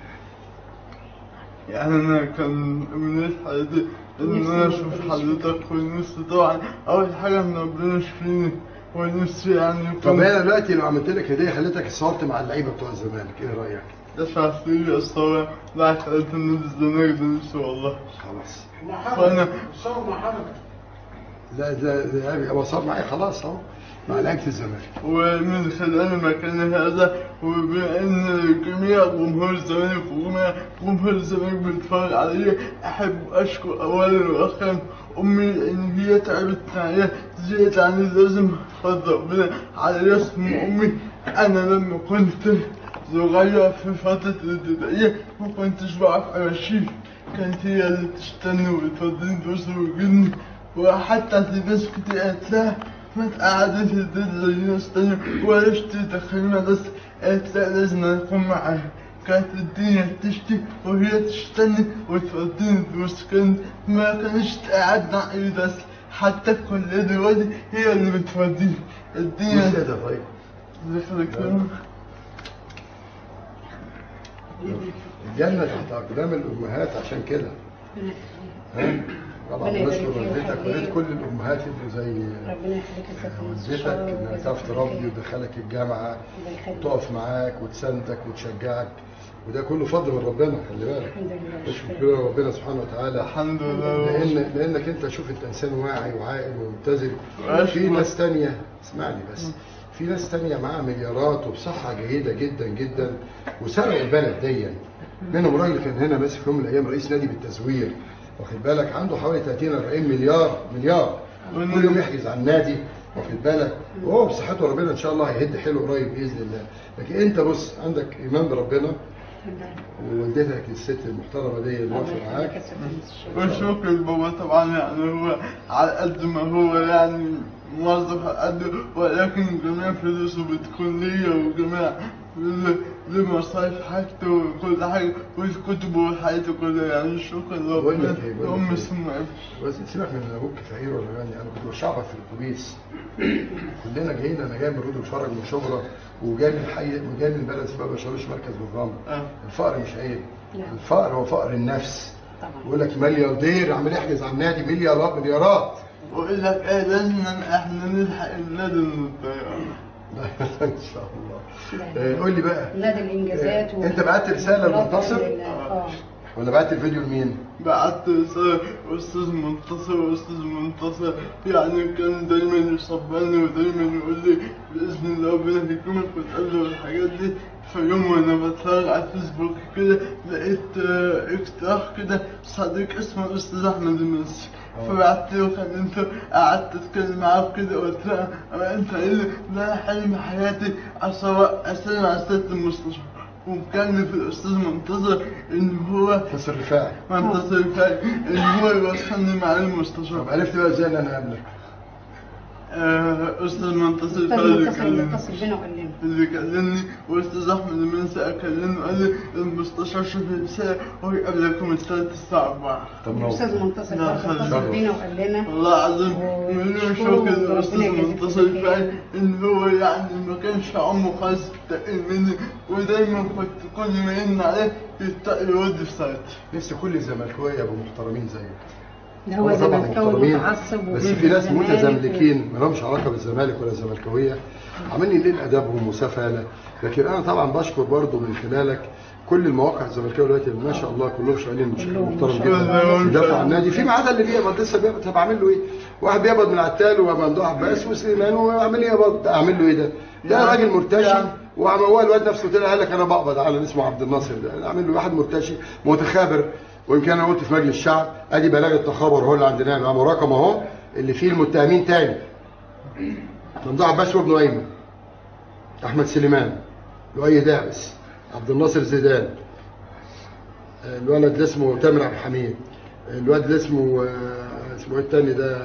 يعني انا كان امنية حياتي ان انا اشوف حضرتك ونفسي طبعا اول حاجة ان ربنا يشفيني ونفسي يعني طب يكون انا دلوقتي لو عملت لك هديه خليتك اتصورت مع اللعيبه بتوع الزمالك ايه رايك؟ دفعت لي الصورة بعد حياتي النادي الزمالك ده نفسي والله. خلاص. فانا لا ده ده هو صار معايا خلاص اهو مع لعيبه الزمالك. ومن خلال المكان هذا وبما ان جميع جمهور الزمالك وجميع جمهور الزمالك بيتفرج علي، احب اشكر اولا واخيرا امي لان هي تعبت معايا زيادة عن اللازم، فضل ربنا على رسم امي. انا لما كنت صغير في فترة الابتدائية ما كنتش بعرف امشي، كانت هي اللي تستنى وتفضلني دروس وتجيبني، وحتى في ناس كتير قالت لها ما تقعدي في البيت زي ناس تانية ولاش تدخلي مدرسة، قالت لا لازم أكون معاها. كانت الدنيا تشتي وهي تستني وتفضلني دروس، كانت ما كانتش تقعدنا على أي درس، حتى الكلية دلوقتي هي اللي بتفضلني الدنيا. مش كده طيب؟ ذكرك الجنة تحت أقدام الأمهات عشان كده. ها؟ طبعا نشكر والدتك وليت كل الأمهات اللي زي ربنا يخليك والدتك إنها تعرف تربي وتدخلك الجامعة وتقف معاك وتساندك وتشجعك، وده كله فضل من ربنا. خلي بالك الحمد لله. نشكر ربنا سبحانه وتعالى. الحمد لله. لأن لأنك أنت شوف أنت إنسان واعي وعاقل ومتزن. في ناس تانية اسمعني بس، في ناس تانية معاها مليارات وبصحة جيدة جدا جدا وسرقوا البلد دي. منهم راجل كان هنا ماسك في يوم من الأيام رئيس نادي بالتزوير، واخد بالك، عنده حوالي ثلاثين أربعين مليار مليار كل يوم يحجز على النادي، واخد بالك، وهو بصحته ربنا ان شاء الله هيهد حلو قريب باذن الله. لكن انت بص عندك ايمان بربنا ووالدتك الست المحترمه دي اللي واقفه معاك. وشكر البابا طبعا، يعني هو على قد ما هو يعني موظف على قده، ولكن جميع فلوسه بتكون ليا وجميع لمصاريف حاجته وكل حاجة والكتب وحياته كلها، يعني شكرا لربنا. أم سمعت بس سيبك من ابوك فقير ولا غني، انا كنت بشعبك في الاتوبيس كلنا جايين، انا جاي من رود الفرج من شبرا وجاي من حي وجاي من بلد اسمها بشاويش مركز بالرمل. أه. الفقر مش عيب، الفقر هو فقر النفس. طبعا يقول لك ملياردير عمال يحجز على النادي مليارات مليارات. ويقول لك ايه لازم احنا نلحق النادي من الطيارة. ان شاء الله. آه، قول لي بقى نادي الانجازات آه، انت بعت رساله لمنتصر اه ولا بعت الفيديو لمين؟ بعت رسالة أستاذ منتصر، وأستاذ منتصر يعني كان دايما يصبرني ودايما يقول لي بإذن الله ربنا يكرمك وتقابله والحاجات دي. فيوم وأنا بتفرج على الفيسبوك كده لقيت اقتراح كده صديق اسمه الأستاذ أحمد المنسي، فبعت له كلمته قعدت أتكلم معاه كده قلت له أنت إيه اللي ده حلم حياتي أسلم على سيادة المستشفى، ومكلف الأستاذ منتصر إن هو منتصر رفاعي منتصر رفاعي إن هو يوصلني مع المستشفى. طب عرفت بقى ازاي ان انا قابلك؟ آه، أستاذ منتصر استاذ رفاعي اللي منتصر اللي كلمني اتصل بينا وقال لنا اللي كلمني وأستاذ أحمد المنسي أكلمني وقال لي المستشفى شوف الرسالة ويقابلكم الثالث الساعة أربعة. طب نور. الاستاذ منتصر لا، برضه اتصل بينا وقال لنا والله العظيم و- مليون شكراً شكر وربنا للأستاذ يجازيك منتصر كل رفاعي خير. إن هو يعني ما كانش عمره خالص يتقل مني، ودايما كنت كل ما يرن عليه يتقل يرد في ساعتها. نفسي كل الزملكاويه يبقوا محترمين زيك. ده هو طبعاً زملكاوي محترمين، متعصب بس وبيحب في ناس الزمالك متزملكين ما لهمش علاقه بالزمالك ولا الزملكاويه عاملين ليه ادابهم وسفاله. لكن انا طبعا بشكر برضو من خلالك كل المواقع الزملكاويه دلوقتي ما شاء الله كلهم شغالين بشكل كلهم محترم ما شاء الله. جدا يدافعوا عن النادي، في ما عدا اللي بيقبض لسه بيقبض. طب اعمل له ايه؟ واحد بيقبض من عتال وممدوح عباس وسليمان واعمل ايه يقبض؟ اعمل له ايه ده؟ ده راجل مرتشي وهو الواد نفسه طلع قال لك انا بقبض على اسمه عبد الناصر ده، اعمل له واحد مرتشي متخابر. وان كان انا قلت في مجلس الشعب ادي بلاغ التخابر هو اللي عندنا بقى رقم اهو اللي فيه المتهمين تاني ممدوح عباس وابنه ايمن، احمد سليمان، لؤي داعس، عبد الناصر زيدان، الولد اللي اسمه تامر عبد الحميد، الواد اللي اسمه اسمه ايه التاني ده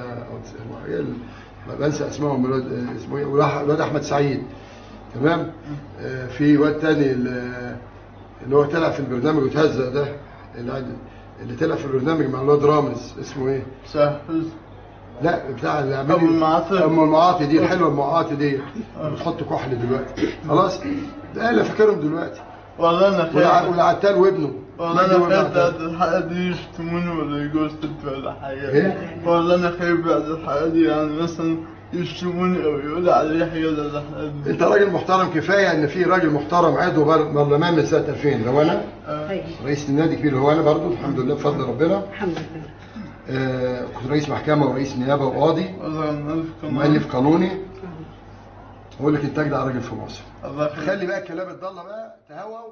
بنسى اسمائهم، الواد اسمه ايه، الواد احمد سعيد، تمام. في واد تاني اللي هو طلع في البرنامج وتهزق ده، اللي طلع في البرنامج مع الواد رامز اسمه ايه؟ سهل. لا بتاع اللي عامل ابو المعاطي. ام المعاطي دي الحلوه المعاطي دي بتحط كحل دلوقتي خلاص. ده انا فاكرهم دلوقتي. والله انا خايف والعتال وابنه. والله انا خايف بعد الحلقه دي يشتموني ولا يجوز ولا حاجه. ايه؟ والله انا خايف بعد الحلقه دي يعني مثلا يشتموني او يقولوا علي حاجه ولا الحلقه دي. انت راجل محترم، كفايه ان في راجل محترم عضو برلمان من سنه ألفين، هو انا طيب رئيس النادي كبير، هو انا برضه الحمد لله بفضل ربنا. الحمد لله آه، كنت رئيس محكمه ورئيس نيابه وقاضي الله مؤلف كمان. ومؤلف قانوني. اقول لك انت اجدع راجل في مصر. الله يخليك. خلي بقى الكلام الضاله بقى تهوى.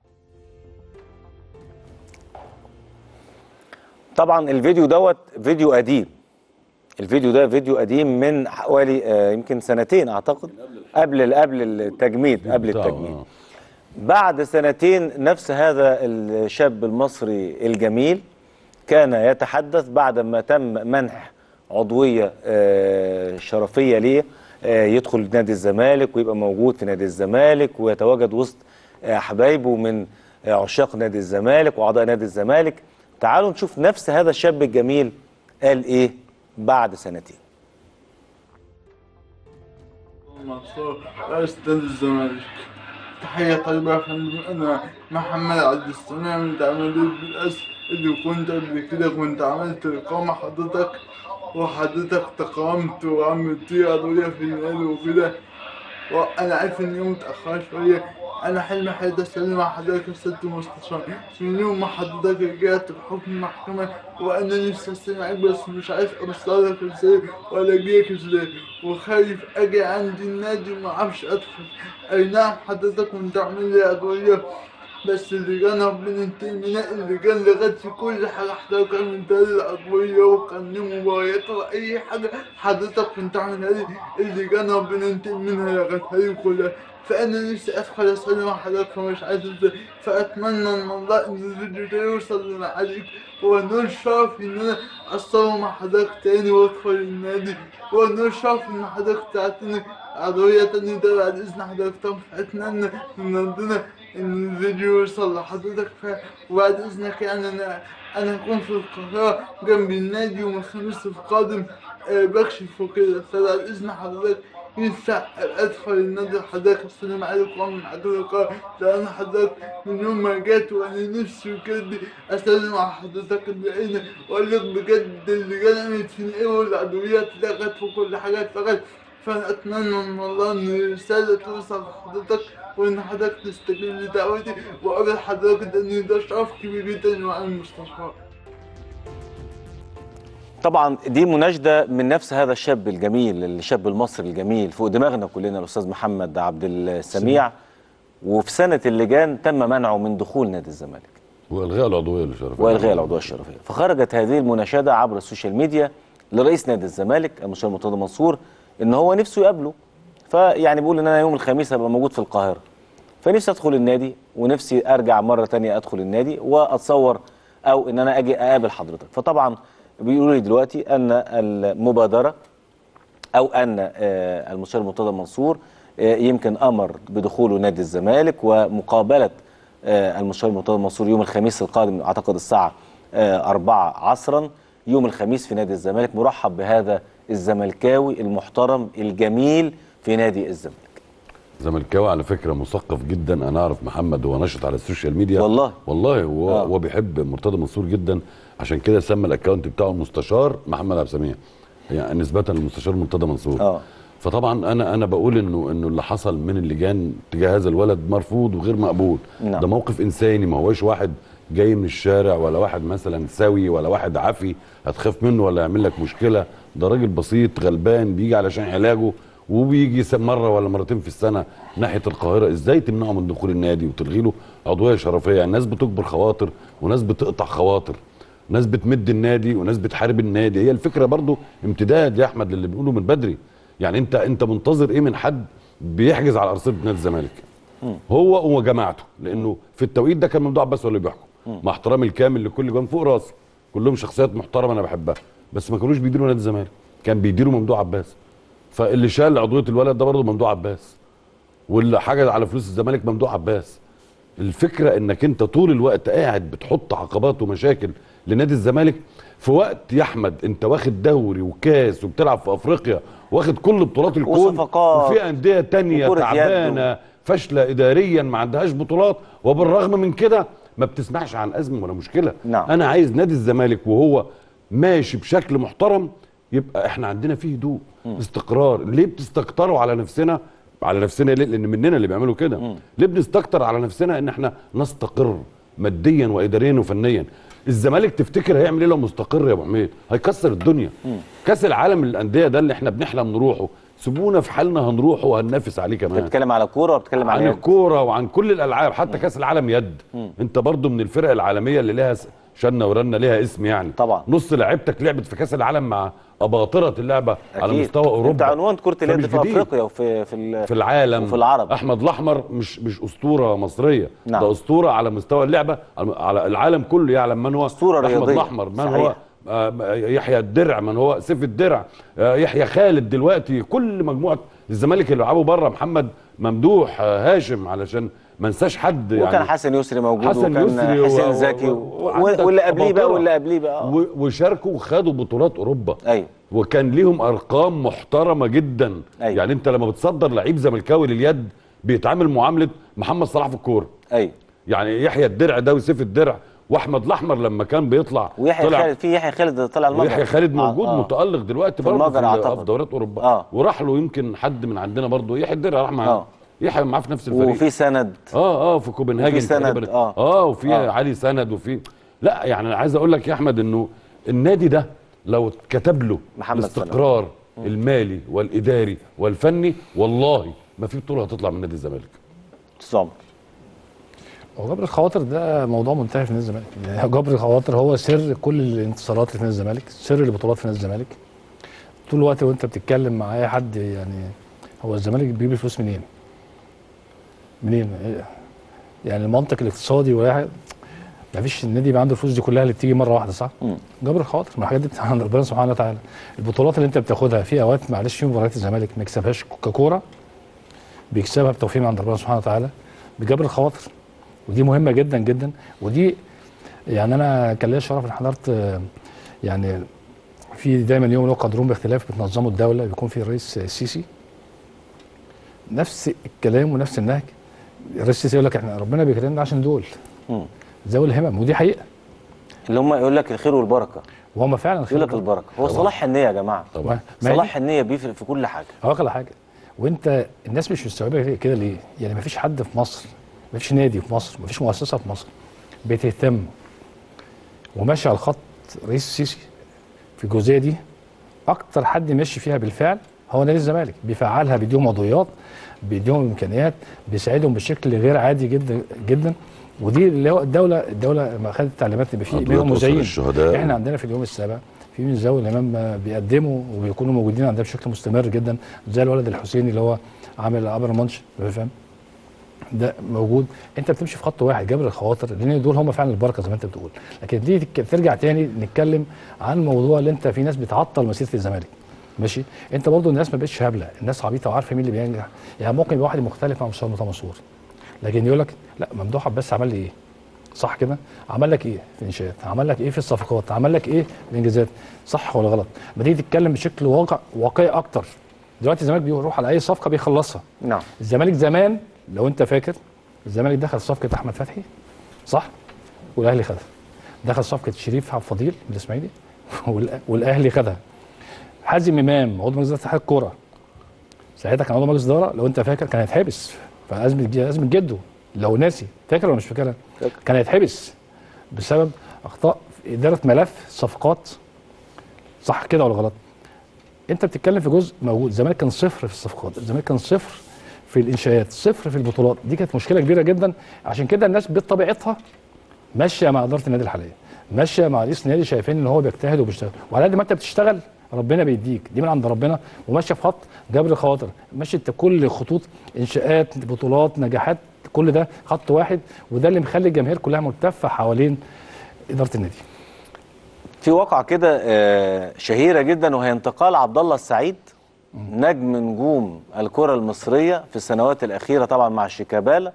طبعا الفيديو دوت فيديو قديم. الفيديو ده فيديو قديم من حوالي آه، يمكن سنتين اعتقد، قبل قبل التجميد قبل التجميد. بعد سنتين نفس هذا الشاب المصري الجميل كان يتحدث بعد ما تم منح عضوية آه، شرفية ليه آه، يدخل نادي الزمالك ويبقى موجود في نادي الزمالك ويتواجد وسط آه، حبايبه من آه، عشاق نادي الزمالك وأعضاء نادي الزمالك. تعالوا نشوف نفس هذا الشاب الجميل قال إيه بعد سنتين. منصور رئيس نادي الزمالك. تحية طيبة يا فندم. أنا محمد عبد السميع من تعملية بالأسر اللي كنت قبل كده كنت عملت إقامة حضرتك وحضرتك تقامت وعملت لي قضية في النادي وكده، وأنا عارف إن يوم متأخر شوية. أنا حلمي حياتي أسلم مع حضرتك يا ست مستشار من يوم ما حضرتك رجعت بحكم المحكمة، وأنا نفسي أستمعك بس مش عايز أوصلك إزاي ولا أجيك إزاي، وخايف أجي عندي النادي ومعرفش أدخل. أي نعم حضرتك كنت عامل لي أدوية بس اللجان ربنا ينتقم منها، اللجان لغت في كل حاجة حضرتك عملتها لي الأدوية وكان مباريات وأي حاجة حضرتك كنت عاملها لي، اللجان ربنا ينتقم منها لغتها لي كلها. فأنا نفسي أدخل أسلم مع حضرتك فمش عايز إزاي، فأتمنى من الله إن الفيديو ده يوصل لمعاليك ونول شرف إن أنا أصور مع حضرتك تاني وأدخل النادي، ونول شرف إن حضرتك تعطيني عضوية تانية ده بعد إذن حضرتك. طب أتمنى من ربنا إن الفيديو يوصل لحضرتك وبعد إذنك يعني أنا أنا هكون في القاهرة جنب النادي يوم الخميس القادم أه بكشف وكده، فبعد إذن حضرتك ينفع أدخل النادي حضرتك أستلم عليك وأعمل حضرتك، لأن حضرتك من يوم ما جيت وأنا نفسي وكده أسلم على حضرتك اللي وأقول لك بجد اللي جاي عملت فيني إيه والعدويات اتلغت وكل حاجة اتلغت. فأنا أتمنى من الله إن الرسالة توصل لحضرتك وإن حضرتك تستجيب لدعوتي وأقول لحضرتك إن ده شرف كبير جدا مع المستشفى. طبعا دي مناشدة من نفس هذا الشاب الجميل، الشاب المصري الجميل فوق دماغنا كلنا الأستاذ محمد عبد السميع، وفي سنة اللجان تم منعه من دخول نادي الزمالك والغاء العضوية الشرفية والغاء العضوية الشرفية. فخرجت هذه المناشدة عبر السوشيال ميديا لرئيس نادي الزمالك المستشار مرتضى منصور ان هو نفسه يقابله، فيعني بيقول ان انا يوم الخميس هبقى موجود في القاهرة، فنفسي ادخل النادي ونفسي ارجع مرة تانية ادخل النادي واتصور او ان انا اجي اقابل حضرتك. فطبعا بيقولوا لي دلوقتي ان المبادرة او ان المستشار مرتضى منصور يمكن امر بدخوله نادي الزمالك ومقابلة المستشار مرتضى منصور يوم الخميس القادم اعتقد الساعة أربعة عصرا يوم الخميس في نادي الزمالك. مرحب بهذا الزملكاوي المحترم الجميل في نادي الزمالك. زملكاوي على فكره مثقف جدا، انا اعرف محمد هو نشط على السوشيال ميديا والله والله هو آه. هو بيحب مرتضى منصور جدا، عشان كده سمى الاكونت بتاعه المستشار محمد عبد السميع يعني نسبه للمستشار مرتضى منصور. اه فطبعا انا انا بقول انه انه اللي حصل من اللجان تجاه هذا الولد مرفوض وغير مقبول. نعم. ده موقف انساني، ما هوش واحد جاي من الشارع ولا واحد مثلا سوي ولا واحد عافي هتخاف منه ولا يعمل لك مشكله، ده راجل بسيط غلبان بيجي علشان علاجه وبيجي مره ولا مرتين في السنه ناحيه القاهره. ازاي تمنعه من دخول النادي وتلغي له عضويه شرفيه؟ يعني ناس بتكبر خواطر وناس بتقطع خواطر، ناس بتمد النادي وناس بتحارب النادي. هي الفكره برضو امتداد يا احمد للي بنقوله من بدري. يعني انت انت منتظر ايه من حد بيحجز على ارصده نادي الزمالك؟ هو وجماعته، لانه في التوقيت ده كان ممدوح عباس هو اللي بيحكم، مع احترامي الكامل لكل جوان فوق راسي، كلهم شخصيات محترمه انا بحبها، بس ما كانوش بيديروا نادي الزمالك، كان بيديروا ممدوح عباس. فاللي شال عضويه الولد ده برضه ممدوح عباس، واللي حجز على فلوس الزمالك ممدوح عباس. الفكره انك انت طول الوقت قاعد بتحط عقبات ومشاكل لنادي الزمالك في وقت يا احمد انت واخد دوري وكاس وبتلعب في افريقيا واخد كل بطولات الكون وصفقات وفي انديه تانية تعبانه فاشله اداريا ما عندهاش بطولات، وبالرغم من كده ما بتسمعش عن ازمه ولا مشكله. نعم. انا عايز نادي الزمالك وهو ماشي بشكل محترم يبقى احنا عندنا فيه هدوء استقرار. ليه بتستكتروا على نفسنا على نفسنا ليه؟ لان مننا اللي بيعملوا كده. ليه بنستكتر على نفسنا ان احنا نستقر ماديا واداريا وفنيا؟ الزمالك تفتكر هيعمل ايه لو مستقر يا ابو حميد؟ هيكسر الدنيا. كاس العالم للانديه ده اللي احنا بنحلم نروحه، سيبونا في حالنا هنروحه وهننافس عليه كمان. انت بتتكلم على كوره وبتتكلم على عن يد؟ الكوره وعن كل الالعاب، حتى كاس العالم يد. مم. انت برضو من الفرق العالميه اللي لها شنه ورنه، ليها اسم يعني. طبعا نص لعيبتك لعبت في كاس العالم مع اباطره اللعبه أكيد. على مستوى اوروبا. انت عنوان كره اليد في جديد. افريقيا وفي في في العالم وفي العرب. احمد الاحمر مش مش اسطوره مصريه. نعم. ده اسطوره على مستوى اللعبه، على العالم كله يعلم من هو اسطوره رياضيه. احمد الاحمر، من صحيح. هو آه يحيى الدرع، من هو سيف الدرع، آه يحيى خالد. دلوقتي كل مجموعه الزمالك اللي بيلعبوا بره، محمد ممدوح، آه هاشم، علشان ما ننساش حد يعني. وكان حسن يسري موجود، حسن وكان يسري حسين و... زكي و... و... واللي قبليه بقى واللي قبليه بقى و... وشاركوا وخدوا بطولات اوروبا. ايوه. وكان ليهم ارقام محترمه جدا. أيوة. يعني انت لما بتصدر لعيب زملكاوي لليد بيتعامل معامله محمد صلاح في الكوره. ايوه. يعني يحيى الدرع ده وسيف الدرع واحمد الاحمر لما كان بيطلع، ويحيى خالد، في يحيى خالد طلع المجر، ويحيى خالد موجود آه. متالق دلوقتي برضه في, في دوريات اوروبا. آه. وراح له يمكن حد من عندنا برضه، يحيى الدرع راح معاه. آه. يحيى معاه في نفس الفريق. وفي سند اه اه في كوبنهاجن وفي سند اه اه وفي آه. علي سند، وفي لا يعني انا عايز اقول لك يا احمد انه النادي ده لو اتكتب له الاستقرار المالي والاداري والفني، والله ما في بطوله هتطلع من نادي الزمالك. صعب. هو جبر الخواطر ده موضوع منتهي في نادي الزمالك. يعني جبر الخواطر هو سر كل الانتصارات اللي في نادي الزمالك، سر البطولات في نادي الزمالك. طول الوقت وانت بتتكلم مع اي حد، يعني هو الزمالك بيجيب الفلوس منين؟ منين؟ يعني المنطق الاقتصادي ولا ما فيش النادي يبقى عنده الفلوس دي كلها اللي بتيجي مره واحده، صح؟ مم. جبر الخواطر، ما الحاجات دي عند ربنا سبحانه وتعالى. البطولات اللي انت بتاخدها في اوقات معلش في مباريات الزمالك ما يكسبهاش ككوره، بيكسبها بتوفيق من عند ربنا سبحانه وتعالى بجبر الخواطر. ودي مهمه جدا جدا. ودي يعني انا كان ليا الشرف ان حضرت يعني في دايما يوم له قدرون باختلاف بتنظمه الدوله، بيكون في الرئيس السيسي نفس الكلام ونفس النهج. الرئيس السيسي يقول لك احنا ربنا بيكرمنا عشان دول ذوي الهمم، ودي حقيقه. اللي هم يقول لك الخير والبركه، وهم فعلا الخير يقول لك البركه. هو صلاح النيه يا جماعه طبعا. صلاح النيه بيفرق في كل حاجه. هو كل حاجه. وانت الناس مش مستوعبه كده ليه؟ يعني ما فيش حد في مصر، ما فيش نادي في مصر، ما فيش مؤسسه في مصر بتهتم وماشي على الخط رئيس السيسي في الجزئيه دي. اكتر حد ماشي فيها بالفعل هو نادي الزمالك، بيفعلها، بيديهم عضويات، بيديهم امكانيات، بيساعدهم بشكل غير عادي جدا جدا. ودي اللي هو الدوله الدوله ما خدت تعليمات ان في منهم مذيعين. احنا عندنا في اليوم السابع في من ذوي الهمم بيقدموا وبيكونوا موجودين عندنا بشكل مستمر جدا، زي الولد الحسيني اللي هو عامل ابر مانش، فاهم؟ ده موجود. انت بتمشي في خط واحد، جبر الخواطر، لان دول هم فعلا البركه زي ما انت بتقول. لكن دي ترجع تاني نتكلم عن موضوع اللي انت في ناس بتعطل مسيره الزمالك، ماشي؟ انت برضو الناس ما بقتش هبله، الناس عبيطه وعارفه مين اللي بينجح. يعني ممكن يبقى واحد مختلف مع مستوى مرتضى منصور، لكن يقول لك لا ممدوح عباس عمل لي ايه؟ صح كده؟ عمل لك ايه في الانشاءات؟ عمل لك ايه في الصفقات؟ عمل لك ايه في الانجازات؟ صح ولا غلط؟ ما تيجي تتكلم بشكل واقع واقعي اكتر. دلوقتي الزمالك بيروح على اي صفقه بيخلصها. نعم. الزمالك زمان لو انت فاكر، الزمالك دخل صفقه احمد فتحي، صح؟ والاهلي خدها. دخل صفقه شريف عبد الفضيل من الاسماعيلي والاهلي خدها. حازم امام عضو مجلس اتحاد الكوره ساعتها كان عضو مجلس اداره، لو انت فاكر كان هيتحبس في ازمه ازمه جده، لو ناسي، فاكر ولا مش فاكرها؟ كان هيتحبس بسبب اخطاء في اداره ملف صفقات. صح كده ولا غلط؟ انت بتتكلم في جزء موجود. الزمالك كان صفر في الصفقات، الزمالك كان صفر في الانشاءات، صفر في البطولات. دي كانت مشكله كبيره جدا. عشان كده الناس بطبيعتها ماشيه مع اداره النادي الحاليه، ماشيه مع رئيس النادي، شايفين ان هو بيجتهد وبيشتغل، وعلى قد ما انت بتشتغل ربنا بيديك، دي من عند ربنا. وماشيه في خط جبر الخواطر، ماشيه كل خطوط انشاءات، بطولات، نجاحات، كل ده خط واحد. وده اللي مخلي الجماهير كلها ملتفه حوالين اداره النادي. في واقعه كده شهيره جدا، وهي انتقال عبد الله السعيد نجم نجوم الكره المصريه في السنوات الاخيره طبعا مع شيكابالا،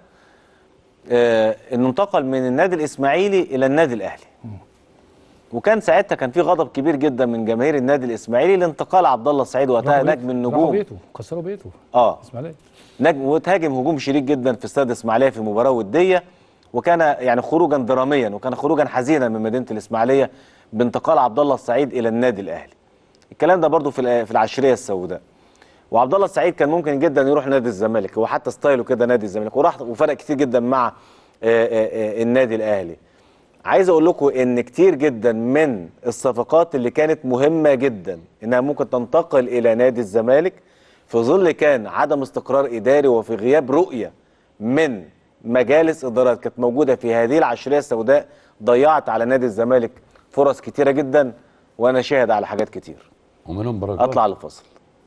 انه انتقل من النادي الاسماعيلي الى النادي الاهلي. وكان ساعتها كان في غضب كبير جدا من جماهير النادي الاسماعيلي لانتقال عبد الله السعيد، وقتها نجم النجوم. راحوا بيته، كسروا بيته. اه اسماعيليه. نجم، وتهاجم هجوم شريك جدا في استاد اسماعيليه في مباراه وديه، وكان يعني خروجا دراميا، وكان خروجا حزينا من مدينه الاسماعيليه بانتقال عبد الله السعيد الى النادي الاهلي. الكلام ده برضو في في العشريه السوداء. وعبد الله السعيد كان ممكن جدا يروح نادي الزمالك، هو حتى ستايله كده نادي الزمالك، وراح وفرق كتير جدا مع النادي الاهلي. عايز اقول لكم ان كتير جدا من الصفقات اللي كانت مهمه جدا انها ممكن تنتقل الى نادي الزمالك في ظل كان عدم استقرار اداري وفي غياب رؤيه من مجالس ادارات كانت موجوده في هذه العشريه السوداء، ضيعت على نادي الزمالك فرص كتيره جدا، وانا شاهد على حاجات كتير. ومنهم بركات. اطلع لفصل.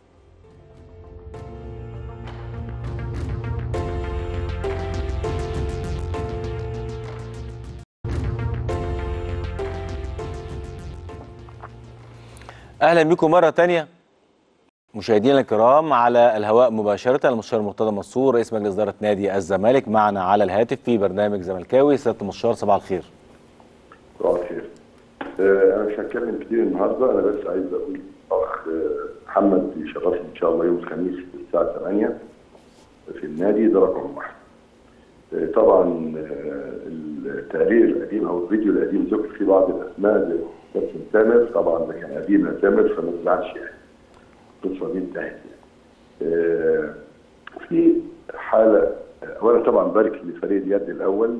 اهلا بكم مره تانية مشاهدينا الكرام على الهواء مباشره. المستشار مرتضى منصور رئيس مجلس اداره نادي الزمالك معنا على الهاتف في برنامج زملكاوي. سياده المستشار صباح الخير. صباح الخير. آه انا مش هتكلم كتير النهارده، انا بس عايز اقول اخ محمد يشرفني ان شاء الله يوم الخميس الساعه ثمانية في النادي، ده رقم واحد. آه طبعا آه التقرير القديم او الفيديو القديم ذكر فيه بعض الاسماء زي كابتن تامر، طبعا ده كان قديم يا تامر فما تزعلش يعني. القصه دي انتهت يعني. آه في حاله، اولا طبعا بارك لفريق اليد الاول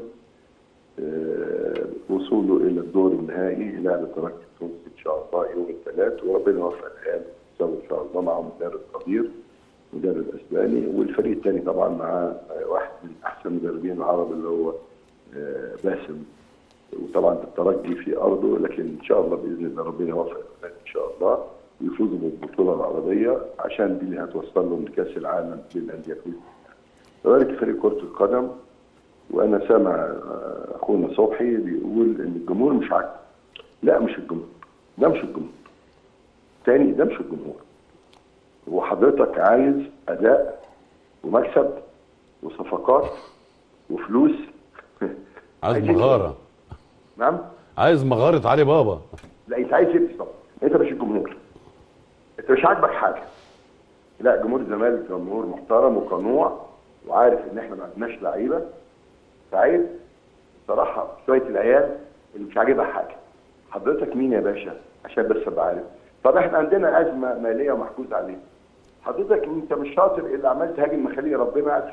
آه وصوله الى الدور النهائي لاعب الترجي التونسي ان شاء الله يوم الثلاث، وربنا يوفق الان ان شاء الله مع مدرب خبير مدرب اسباني، والفريق الثاني طبعا مع واحد من احسن المدربين العرب اللي هو آه باسم، وطبعا الترجي في ارضه، لكن ان شاء الله باذن الله ربنا يوفق ان شاء الله ويفوزوا بالبطوله العربيه عشان دي اللي هتوصلهم لكاس العالم للانديه كلها. كذلك فريق كره القدم، وانا سامع اخونا صبحي بيقول ان الجمهور مش عاجبه. لا مش الجمهور، ده مش الجمهور. تاني ده مش الجمهور. هو حضرتك عايز اداء ومكسب وصفقات وفلوس. عايز مغاره. نعم؟ عايز مغاره علي بابا. لا انت عايز ايه بالظبط؟ انت مش الجمهور. انت مش عاجبك حاجه. لا جمهور الزمالك جمهور محترم وقنوع وعارف ان احنا ما عندناش لعيبه. سعيد بصراحه شويه العيال اللي مش عاجبها حاجه. حضرتك مين يا باشا؟ عشان بس ابقى عارف. طب احنا عندنا ازمه ماليه محجوز عليها. حضرتك انت مش شاطر اللي عمال تهاجم مخاليق ربنا قاعد فيه.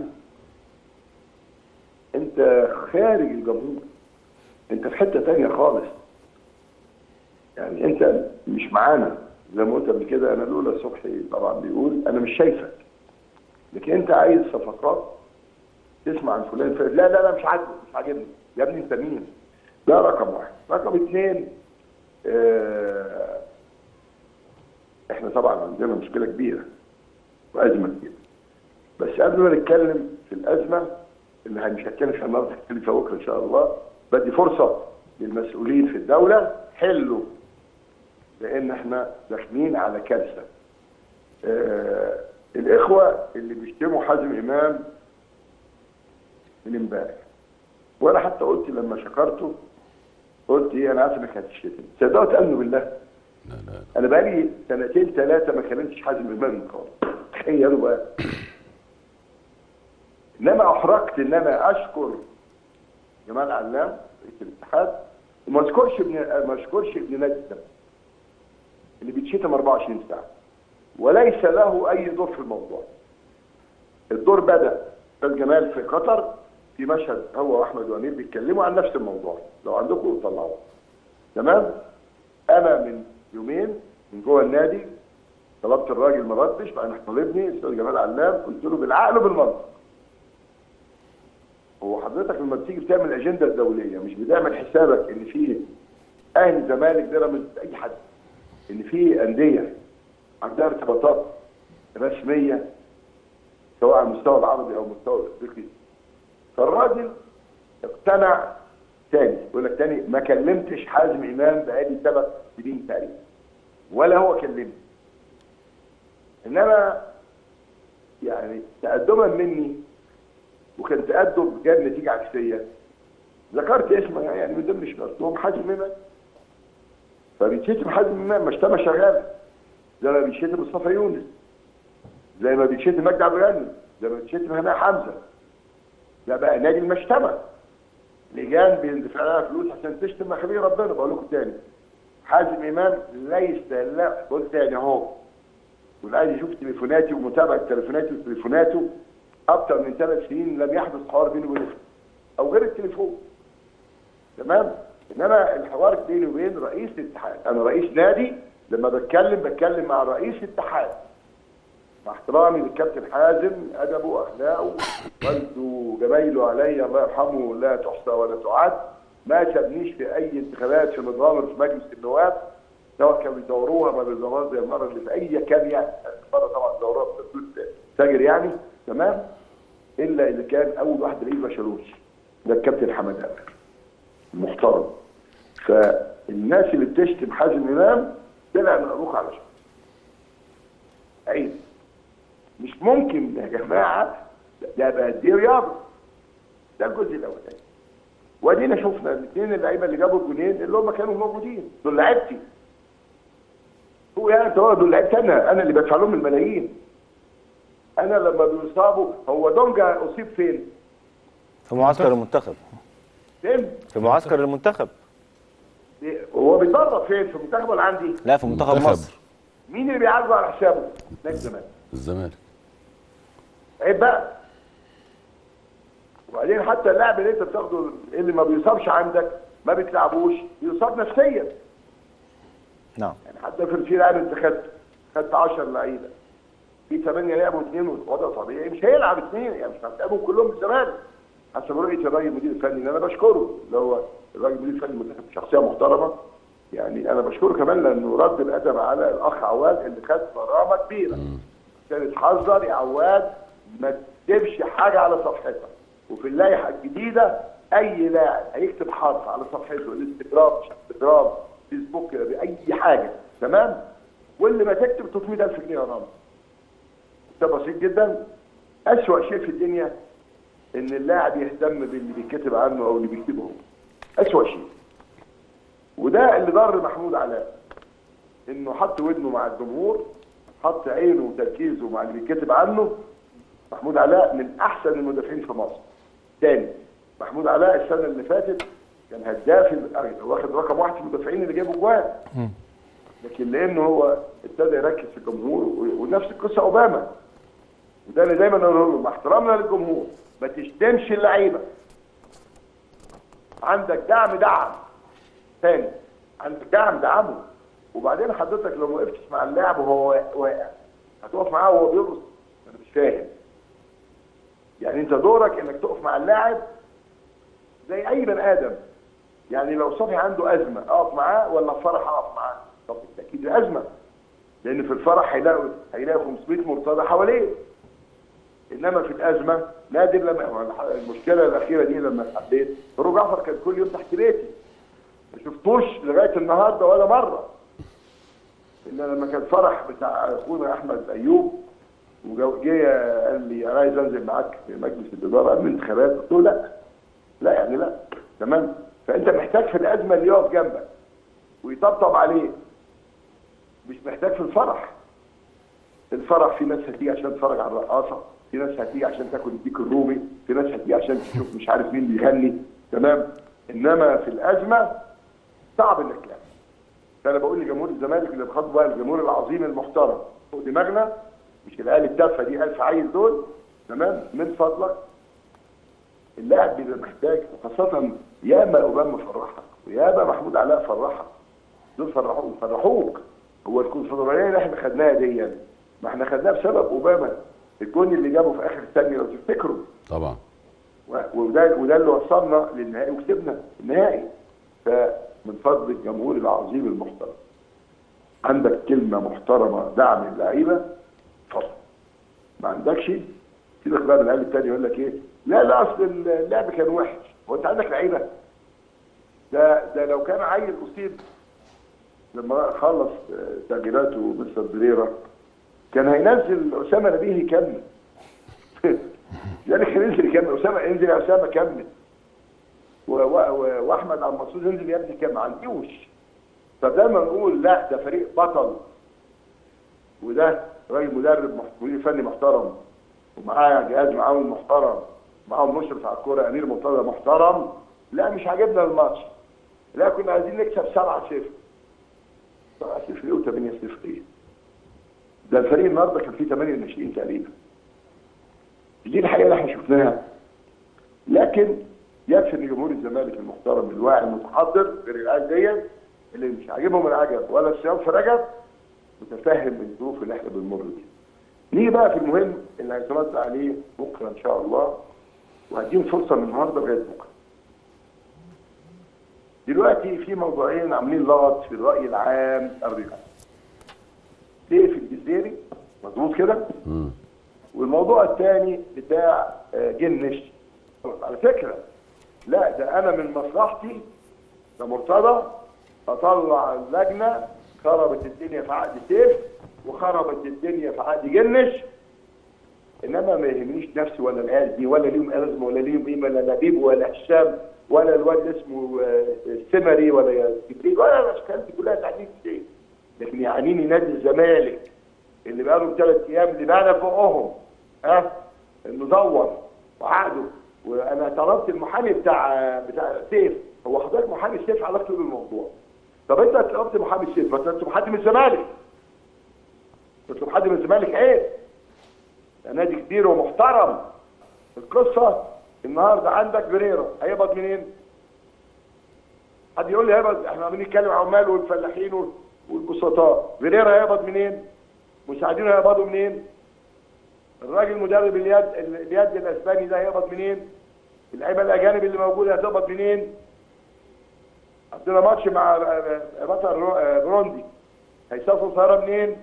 انت خارج الجمهور. انت في حته ثانيه خالص. يعني انت مش معانا زي ما قلت قبل كده. انا لولا صبحي طبعا بيقول انا مش شايفك. لكن انت عايز صفقات تسمع عن فلان فلان لا لا لا مش عاجبني مش عاجبني يا ابني انت مين؟ ده رقم واحد. رقم اثنين اه احنا طبعا عندنا مشكله كبيره وازمه كبيره. بس قبل ما نتكلم في الازمه اللي مش هتكلم فيها النهارده هتكلم فيها بكره ان شاء الله، بدي فرصه للمسؤولين في الدوله حلوا، لان احنا داخلين على كارثه. اه الاخوه اللي بيشتموا حازم امام من امبارح، وانا حتى قلت لما شكرته قلت ايه انا عارف انك هتشتم، صدقوا تامنوا بالله. لا لا انا بقالي سنتين ثلاثه ما كلمتش حازم امام خالص. تخيلوا بقى. انما احرجت ان انا اشكر جمال علام رئيس الاتحاد وما اذكرش ابن ما اذكرش ابن نادي الزمالك اللي بيتشتم أربعة وعشرين ساعه وليس له اي دور في الموضوع. الدور بدا استاذ جمال في قطر في مشهد هو واحمد وامير بيتكلموا عن نفس الموضوع، لو عندكم طلعوه. تمام؟ انا من يومين من جوه النادي طلبت الراجل ما ردش، بقى طالبني استاذ جمال علام، قلت له بالعقل وبالمنطق. هو حضرتك لما بتيجي بتعمل الاجنده الدوليه مش بتعمل حسابك ان في اهلي زمالك بيراميدز اي حد، ان في انديه عندها ارتباطات رسميه سواء على المستوى العربي او المستوى الافريقي. فالراجل اقتنع تاني، يقول لك تاني ما كلمتش حازم امام بقالي سبع سنين تقريبا ولا هو كلمني. انما يعني تقدما مني وكان تقدم جاب نتيجه عكسيه. ذكرت اسمه يعني من ضمن شكرتهم حازم امام. فبيتشتم حازم امام مشتمه شغاله زي ما بيتشتم مصطفى يونس، زي ما بيتشتم مجدي عبد الغني، زي ما بيتشتم هناء حمزه. ده بقى نادي المشتمه. لجان بيندفع لها فلوس عشان تشتم مخابير ربنا. بقول لكم تاني حازم امام ليس لا قلت تاني اهو، واللي عايز يشوف تليفوناتي ومتابعه تليفوناتي وتليفوناته اكتر من ثلاث سنين لم يحدث حوار بيني وبينه او غير التليفون. تمام؟ انما الحوار بيني وبين رئيس الاتحاد، انا رئيس نادي لما بتكلم بتكلم مع رئيس الاتحاد، مع احترامي للكابتن حازم، ادبه واخلاقه والده جمايله عليا الله يرحمه لا تحصى ولا تعد، ما سابنيش في اي انتخابات في نظام في مجلس النواب، سواء كانوا بيدوروها ما بيدوروها زي المره اللي في اي كان يعني المره طبعا دوروها بتسويق تاجر يعني تمام، الا اذا كان اول واحد رئيس ما شالوش ده الكابتن حمد امر محترم. فالناس اللي بتشتم حازم امام طلع من ابوك على شر. عيب. مش ممكن يا جماعه ده بقى دي رياضه. ده الجزء الاولاني. وادينا شفنا الاثنين اللعيبه اللي جابوا الجونين اللي هم كانوا موجودين، دول لعيبتي. هو يعني انت هو دول لعيبتي انا، انا اللي بدفع لهم الملايين. انا لما بيصابوا هو دونجا اصيب فين؟ في معسكر المنتخب. فين؟ في معسكر المنتخب. هو بيتدرب فين؟ في المنتخب ولا عندي؟ لا في منتخب مصر. مين اللي بيعالجه على حسابه؟ نادي الزمالك. الزمالك. عيب بقى. وبعدين حتى اللاعب اللي انت بتاخده اللي ما بيصابش عندك ما بتلعبوش بيصاب نفسيا. نعم. يعني حتى في في لاعب انت خدت خدت عشرة لعيبه. في ثمانية لعبوا اثنين وضع طبيعي مش هيلعب اثنين يعني مش هتلعبهم كلهم بالزمالك. حسب رؤيه الراجل المدير الفني اللي انا بشكره اللي هو الراجل المدير الفني المنتخب شخصيه محترمه. يعني انا بشكره كمان لانه رد الادب على الاخ عواد اللي خد غرامه كبيره. كان اتحذر يا عواد ما تكتبش حاجه على صفحتك. وفي اللائحه الجديده اي لاعب هيكتب حرف على صفحته الانستجرام انستجرام فيسبوك باي حاجه تمام واللي ما تكتب ثلاثمية ألف جنيه غرامه. ده بسيط جدا. اسوأ شيء في الدنيا ان اللاعب يهتم باللي بيتكتب عنه او اللي بيكتبه هو. اسوأ شيء. وده اللي ضر محمود علاء انه حط ودنه مع الجمهور، حط عينه وتركيزه مع اللي بيتكتب عنه. محمود علاء من احسن المدافعين في مصر. تاني محمود علاء السنه اللي فاتت كان هداف واخد رقم واحد في المدافعين اللي جابوا جوان. لكن لانه هو ابتدى يركز في الجمهور ونفس القصه اوباما. وده اللي دايما اقول له مع احترامنا للجمهور ما تشتمش اللعيبه. عندك دعم دعم. تاني عندك دعم دعمه. وبعدين حضرتك لو ما وقفتش مع اللاعب وهو واقع هتقف معاه وهو بيرقص. انا مش فاهم. يعني انت دورك انك تقف مع اللاعب زي اي بني ادم. يعني لو صبحي عنده ازمه اقف معاه ولا في فرح اقف معاه؟ طب بالتاكيد ازمه. لان في الفرح هيلاقوا هيلاقوا خمسمية مرتضى حواليه. انما في الازمه نادر لما المشكله الاخيره دي لما اتحديت فاروق جعفر كان كل يوم تحت بيتي. ما شفتوش لغايه النهارده ولا مره. الا لما كان فرح بتاع اخونا احمد ايوب وجه قال لي انا عايز انزل معاك في مجلس الاداره قبل الانتخابات قلت له لا. لا يعني لا تمام. فانت محتاج في الازمه اللي يقف جنبك ويطبطب عليك. مش محتاج في الفرح. الفرح في ناس هتيجي عشان تتفرج على الرقاصه، في ناس هتيجي عشان تاكل الديك الرومي، في ناس هتيجي عشان تشوف مش عارف مين بيغني تمام. انما في الازمه صعب انك تلاقي. فانا بقول لجمهور الزمالك اللي بخاطبه بقى الجمهور العظيم المحترم فوق دماغنا مش العيال التافهه دي ألف عيل دول تمام. من فضلك اللاعب بيبقى محتاج وخاصه ياما اوباما فرحك وياما محمود علاء فرحك. دول فرحوك فرحوك. هو الكونفدراليه اللي احنا خدناها دي ما احنا خدناها بسبب اوباما. الجون اللي جابه في اخر الثانيه لو تفتكروا. طبعا. وده وده اللي وصلنا للنهائي وكسبنا النهائي. فمن فضل الجمهور العظيم المحترم عندك كلمه محترمه دعم اللعيبه اتفضل. ما عندكش سيبك بقى من العيال الثاني يقول لك ايه لا لا اصل اللعب كان وحش. هو انت عندك لعيبه؟ ده ده لو كان عيل اصيب لما خلص تغييراته مستر بريرا كان هينزل اسامه نبيه يكمل. يعني كان ينزل يكمل اسامه انزل يا اسامه كمل. واحمد عبد المقصود انزل يا ابني كمل ما عندوش. فدايما نقول لا ده فريق بطل وده راجل مدرب مدير فني محترم ومعاه جهاز معاون محترم معاهم مشرف على الكوره امير مرتضى محترم. لا مش عاجبنا الماتش. لا كنا عايزين نكسب سبعة صفر. سبعة صفر ايه وثمانية صفر ايه؟ ده الفريق النهارده كان فيه ثمانية ناشئين تقريبا. دي الحقيقه اللي احنا شفناها. لكن يكفي ان جمهور الزمالك المحترم الواعي المتحضر غير العيال ديت اللي مش عاجبهم العجب ولا الصيام في رجب متفهم الظروف اللي احنا بنمر بيها. نيجي بقى في المهم اللي هيترد عليه بكره ان شاء الله، وهديهم فرصه من النهارده لغايه بكره. دلوقتي في موضوعين عاملين لغط في الراي العام الرياضي. ليه في الجزيري مظبوط كده؟ والموضوع الثاني بتاع جنش. على فكره لا ده انا من مصلحتي كمرتضى اطلع اللجنه خربت الدنيا في عقد سيف وخربت الدنيا في عقد جنش، انما ما يهمنيش نفسي ولا العيال دي ولا ليهم ازمه ولا ليهم قيمه، لا لبيب ولا هشام ولا الواد اللي اسمه السمري ولا جبريل ولا الاشكال دي كلها تعديل شيء. لكن يعنيني نادي الزمالك اللي بقى لهم ثلاث ايام اللي بقى فوقهم ها أه؟ المزور وعقده. وانا طلبت المحامي بتاع بتاع سيف، هو حضرتك محامي سيف علاقته بالموضوع. طب انت طلبت محامي سيف ما تطلب حد من الزمالك. تطلب حد من الزمالك عيب. ده نادي كبير ومحترم. القصه النهارده عندك بريرا هيقبض منين؟ حد يقول لي هيقبض، احنا عمالين نتكلم عن العمال والفلاحين والبسطاء، بريرا هيقبض منين؟ مساعدينه هيقبضوا منين؟ الراجل مدرب اليد اليد الاسباني ده هيقبض منين؟ اللعيبه الاجانب اللي موجوده هتقبض منين؟ عندنا ماتش مع بطل بروندي هيسافروا طياره منين؟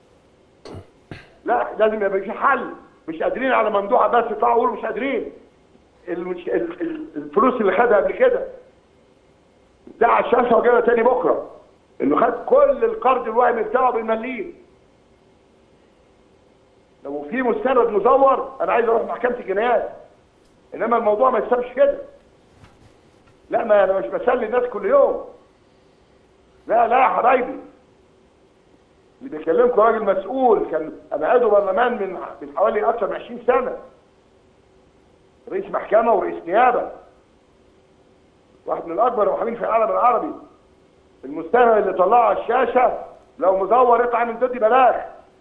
لا لازم يبقى في حل. مش قادرين على ممدوحه بس يطلعوا يقولوا مش قادرين. الفلوس اللي خدها قبل كده بتاع الشاشه وجايه تاني بكره انه خد كل القرض الوهمي بتاعه بالمليم. لو في مستند مزور انا عايز اروح محكمه الجنايات، انما الموضوع ما يسمش كده. لا ما انا مش بسلي الناس كل يوم. لا لا يا حبايبي، اللي بيكلمكم راجل مسؤول كان انا عضو برلمان من من حوالي اكثر من عشرين سنه، رئيس محكمه ورئيس نيابه، واحد من اكبر المحامين في العالم العربي. المستند اللي طلعه على الشاشه لو مزور يطلع من ضدي بلاغ.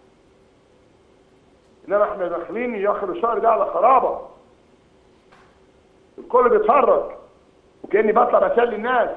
انما احنا داخلين ياخر الشهر ده على خرابه. الكل بيتفرج وكاني بطلع بسلي الناس.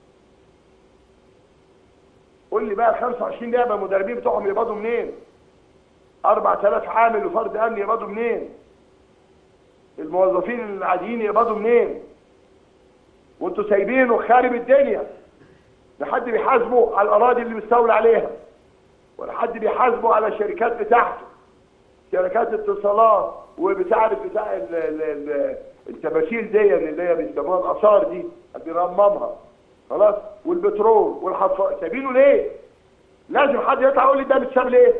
قول لي بقى خمسة وعشرين دقيقه المدربين بتوعهم يقبضوا منين؟ أربعة آلاف عامل وفرد امن يقبضوا منين؟ الموظفين العاديين يقبضوا منين؟ وانتوا سايبينه خارب الدنيا. لا حد بيحاسبه على الاراضي اللي مستولى عليها ولا حد بيحاسبه على الشركات بتاعته، شركات اتصالات وبتاع بتاع التماثيل دي اللي هي بيسموها الاثار دي اللي بيرممها خلاص، والبترول والحفار. سايبينه ليه؟ لازم حد يطلع يقول لي ده متساب ليه؟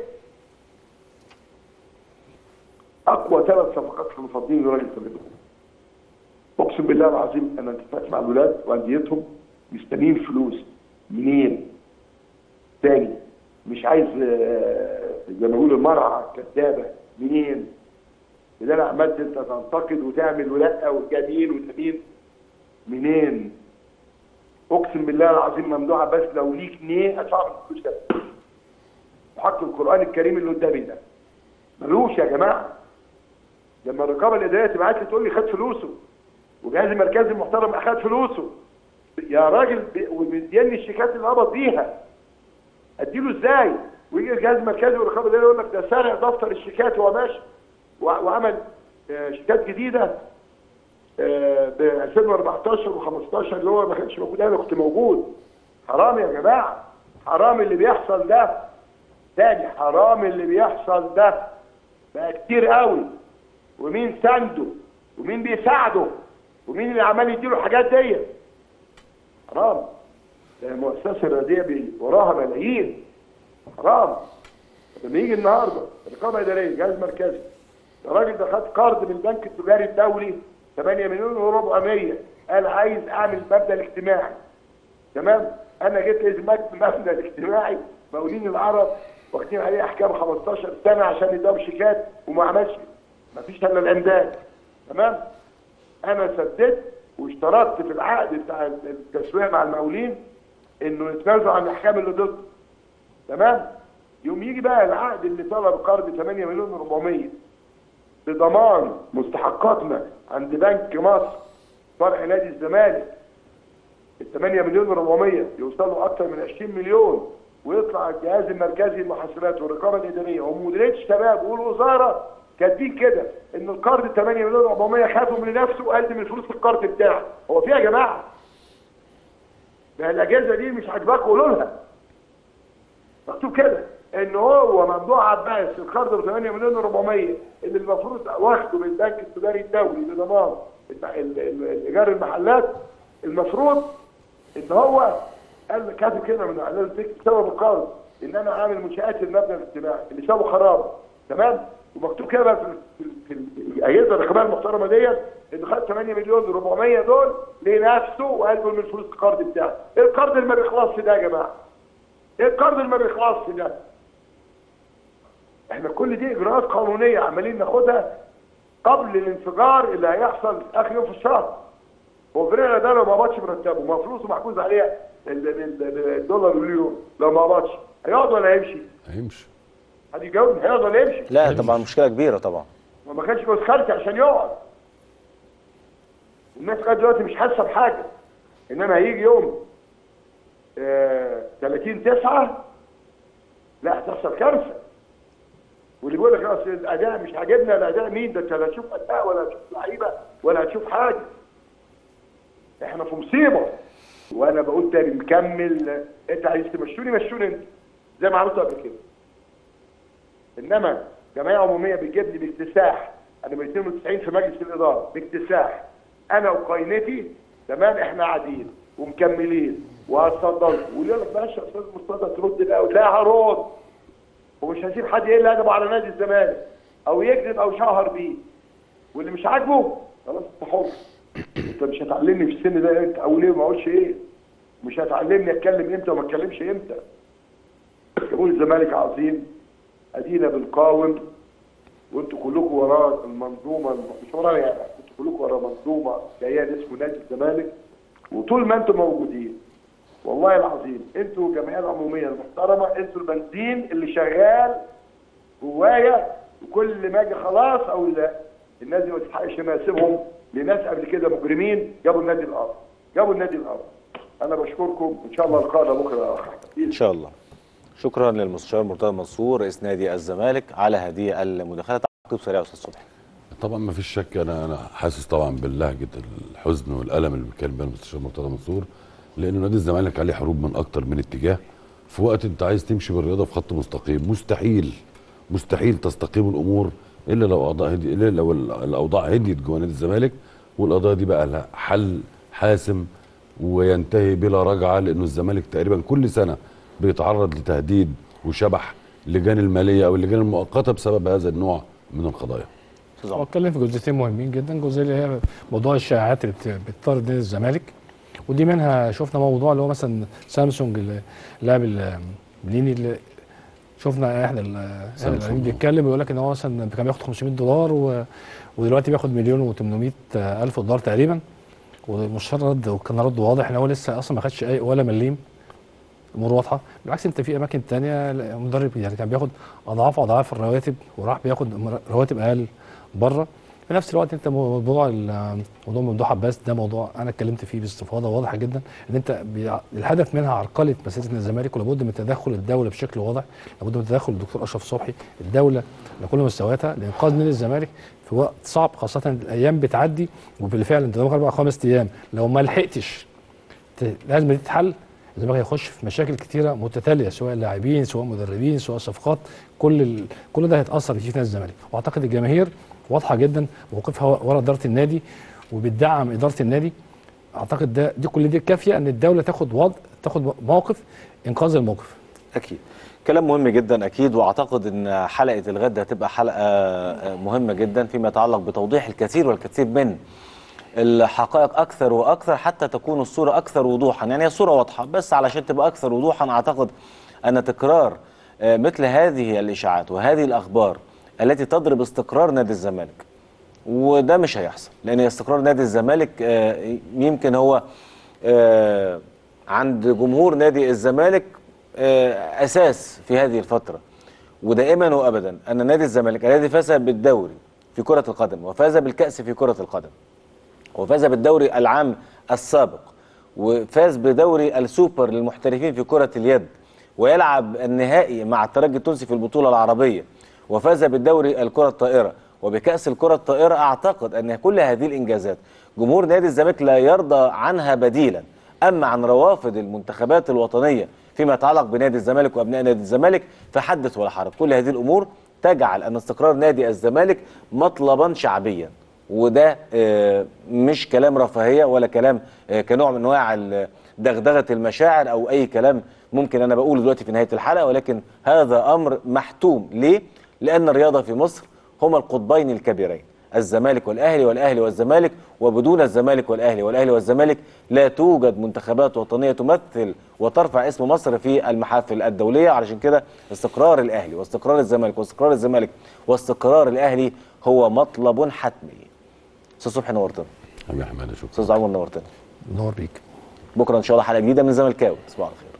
اقوى ثلاث صفقات في المفضلين لراجل فليبو. اقسم بالله العظيم انا اتفقت مع الولاد وانديتهم مستنيين فلوس منين؟ تاني مش عايز زي ما بيقولوا المرعى كدابه منين؟ اللي انا عملت انت تنتقد وتعمل ولا وجميل وتمين منين؟ اقسم بالله العظيم ممدوحه بس لو ليك جنيه ادفع من الفلوس ده. وحق القران الكريم اللي قدامي ده ملوش يا جماعه. لما الرقابه الاداريه تبعت لي تقول لي خد فلوسه وجهاز المركزي المحترم اخد فلوسه يا راجل ومديني الشيكات اللي قبض بيها اديله ازاي؟ ويجي الجهاز المركزي والرقابه الاداريه يقول لك ده سارق دفتر الشيكات وهو ماشي وعمل شيكات جديده ب ألفين وأربعتاشر وخمستاشر اللي هو ما كانش موجود. انا كنت موجود. حرام يا جماعه، حرام اللي بيحصل ده. تاني حرام اللي بيحصل ده بقى كتير قوي. ومين سانده ومين بيساعده ومين اللي عمال يديله حاجات دي؟ حرام. ده المؤسسه الرياضيه وراها ملايين. حرام. لما يجي النهارده الرقابه الاداريه جهاز مركزي الراجل ده خد قرض من البنك التجاري الدولي ثمانية مليون وأربعمية، قال عايز اعمل المبنى الاجتماعي. تمام؟ انا جيت لازم المبنى الاجتماعي مقاولين العرب واخدين عليه احكام خمستاشر سنه عشان يدوا شيكات وما عملش، ما فيش الا الامداد. تمام؟ انا سددت واشترطت في العقد بتاع التسويه مع المقاولين انه يتنازلوا عن الاحكام اللي ضده. تمام؟ يوم يجي بقى العقد اللي طلب قرض ثمانية مليون وأربعمية بضمان مستحقاتنا عند بنك مصر فرع نادي الزمالك ال ثمانية مليون وأربعمية يوصلوا اكثر من عشرين مليون، ويطلع الجهاز المركزي للمحاسبات والرقابه الاداريه ومديريه الشباب والوزاره كاتبين كده ان القرض ثمانية مليون وأربعمية خافوا من نفسه وقدم الفلوس في القرض بتاعه. هو في يا جماعه؟ ده الاجهزه دي مش عاجباكم قولوا لها. مكتوب كده ان هو ممدوح عباس القرض ب ثمانية مليون وأربعمية اللي المفروض واخده من البنك التجاري الدولي لضمان ايجار المحلات، المفروض ان هو قال كاتب كده من اعلان الفكر سبب القرض ان انا عامل منشات المبنى الاجتماعي اللي سابه خراب، تمام؟ ومكتوب كده بقى في في الاجهزه الرقابيه المحترمه ديت ان خد ثمانية مليون وأربعمية دول لنفسه وقال دول من فلوس القرض بتاعه. ايه القرض اللي ما بيخلصش ده يا جماعه؟ ايه القرض اللي ما بيخلصش ده؟ احنا كل دي اجراءات قانونيه عمالين ناخدها قبل الانفجار اللي هيحصل اخر يوم في الشهر. هو فريقنا ده لو ما قبضش مرتبه ما فلوسه محجوز عليها الدولار واليورو، لو ما قبضش هيقعد ولا هيمشي؟ هيمشي. حد يجاوبني، هيقعد ولا يمشي؟ لا طبعا مشكله كبيره طبعا. ما كانش جوز خالتي عشان يقعد. الناس لغايه دلوقتي مش حاسه بحاجه. انما هيجي يوم آه ثلاثين تسعة لا هتحصل كارثه. واللي بيقول لك اصل الاداء مش عاجبنا، الاداء مين ده؟ انت لا هتشوف اداء ولا هتشوف لعيبه ولا هتشوف حاجه. احنا في مصيبه. وانا بقول تاني مكمل، انت عايز تمشوني مشوني انت زي ما عملتوا قبل كده. انما جمعيه عموميه بتجيب لي باكتساح، انا من اثنين وتسعين في مجلس الاداره باكتساح انا وقاينتي، تمام؟ احنا قاعدين ومكملين وهتصدروا ويقول لك بلاش يا استاذ مصطفى ترد بقى، لا هرد ومش هسيب حد يقل ادبه على نادي الزمالك او يكذب او شهر بيه. واللي مش عاجبه خلاص انت حر. انت مش هتعلمني في السن ده انت اقول ايه وما اقولش ايه. مش هتعلمني اتكلم امتى وما اتكلمش امتى. جمهور الزمالك عظيم، ادينا بنقاوم وانتوا كلكم وراه المنظومه، مش ورانا يعني، انتوا كلكم وراه منظومه كيان اسمه نادي الزمالك، وطول ما انتوا موجودين والله العظيم انتوا الجمعيه العموميه المحترمه، انتوا البنزين اللي شغال جوايا، وكل ما اجي خلاص اقول لا الناس دي ما تستحقش ان اسيبهم لناس قبل كده مجرمين جابوا النادي الارض، جابوا النادي الارض. انا بشكركم وان شاء الله لقاءنا بكره يا اخ احمد. ان شاء الله. شكرا للمستشار مرتضى منصور رئيس نادي الزمالك على هذه المداخله. تعقيب سريع يا استاذ صبحي. طبعا ما فيش شك، انا انا حاسس طبعا باللهجه الحزن والالم اللي بيتكلم بيها المستشار مرتضى منصور، لانه نادي الزمالك عليه حروب من اكتر من اتجاه. في وقت انت عايز تمشي بالرياضه في خط مستقيم، مستحيل مستحيل تستقيم الامور الا لو اوضاع هدي، الا لو الاوضاع هديت جوه نادي الزمالك، والقضيه دي بقى لها حل حاسم وينتهي بلا رجعه، لانه الزمالك تقريبا كل سنه بيتعرض لتهديد وشبح اللجان الماليه او اللجان المؤقته بسبب هذا النوع من القضايا. هو اتكلم في جزئيتين مهمين جدا، جزئيه اللي هي موضوع الشائعات اللي بتطارد نادي الزمالك، ودي منها شفنا موضوع اللي هو مثلا سامسونج اللاعب البليني اللي شفنا احنا اللي بيتكلم ويقول لك ان هو مثلا كان بياخد خمسمية دولار ودلوقتي بياخد مليون وثمانمية الف دولار تقريبا، والمستشار رد وكان رد واضح ان هو لسه اصلا ما خدش اي ولا مليم. الامور واضحه، بالعكس انت في اماكن ثانيه مدرب يعني كان بياخد اضعاف اضعاف الرواتب وراح بياخد رواتب اقل بره. في نفس الوقت انت موضوع موضوع ممدوح عباس ده موضوع انا اتكلمت فيه باستفاضه واضحه جدا، ان انت الهدف منها عرقله مسيره الزمالك، ولابد من تدخل الدوله بشكل واضح، لابد من تدخل الدكتور اشرف صبحي الدوله لكل مستوياتها لانقاذ نادي الزمالك في وقت صعب، خاصه الايام بتعدي وبالفعل انت قدامك اربع خمس ايام لو ما لحقتش لازم دي تتحل. الزمالك هيخش في مشاكل كتيره متتاليه سواء لاعبين سواء مدربين سواء صفقات، كل ال... كل ده هيتاثر في نادي الزمالك. واعتقد الجماهير واضحه جدا موقفها ورا اداره النادي وبتدعم اداره النادي. اعتقد ده دي كل دي كافيه ان الدوله تاخد وضع تاخد موقف انقاذ الموقف. اكيد كلام مهم جدا اكيد، واعتقد ان حلقه الغد هتبقى حلقه مهمه جدا فيما يتعلق بتوضيح الكثير والكثير من الحقائق اكثر واكثر حتى تكون الصوره اكثر وضوحا. يعني هي الصوره واضحه بس علشان تبقى اكثر وضوحا اعتقد ان تكرار مثل هذه الاشاعات وهذه الاخبار التي تضرب استقرار نادي الزمالك، وده مش هيحصل لان استقرار نادي الزمالك يمكن هو عند جمهور نادي الزمالك اساس في هذه الفتره، ودائما وابدا ان نادي الزمالك الذي فاز بالدوري في كره القدم وفاز بالكاس في كره القدم وفاز بالدوري العام السابق، وفاز بدوري السوبر للمحترفين في كرة اليد، ويلعب النهائي مع الترجي التونسي في البطولة العربية، وفاز بالدوري الكرة الطائرة وبكأس الكرة الطائرة. أعتقد أن كل هذه الإنجازات جمهور نادي الزمالك لا يرضى عنها بديلا. أما عن روافد المنتخبات الوطنية فيما يتعلق بنادي الزمالك وأبناء نادي الزمالك فحدث ولا حرج. كل هذه الأمور تجعل أن استقرار نادي الزمالك مطلبا شعبيا، وده مش كلام رفاهية ولا كلام كنوع من انواع دغدغة المشاعر او اي كلام ممكن انا بقوله دلوقتي في نهاية الحلقة، ولكن هذا امر محتوم. ليه؟ لان الرياضة في مصر هما القطبين الكبيرين، الزمالك والاهلي والاهلي والزمالك، وبدون الزمالك والاهلي والاهلي والزمالك لا توجد منتخبات وطنية تمثل وترفع اسم مصر في المحافل الدولية. علشان كده استقرار الاهلي واستقرار الزمالك واستقرار الزمالك واستقرار الاهلي هو مطلب حتمي. استاذ صبحي نورتنا. حبيبي يا حماده شكرا. استاذ عمر نورتنا. نور بيك. بكره ان شاء الله حلقه جديده من زملكاوي. تصبحوا على خير.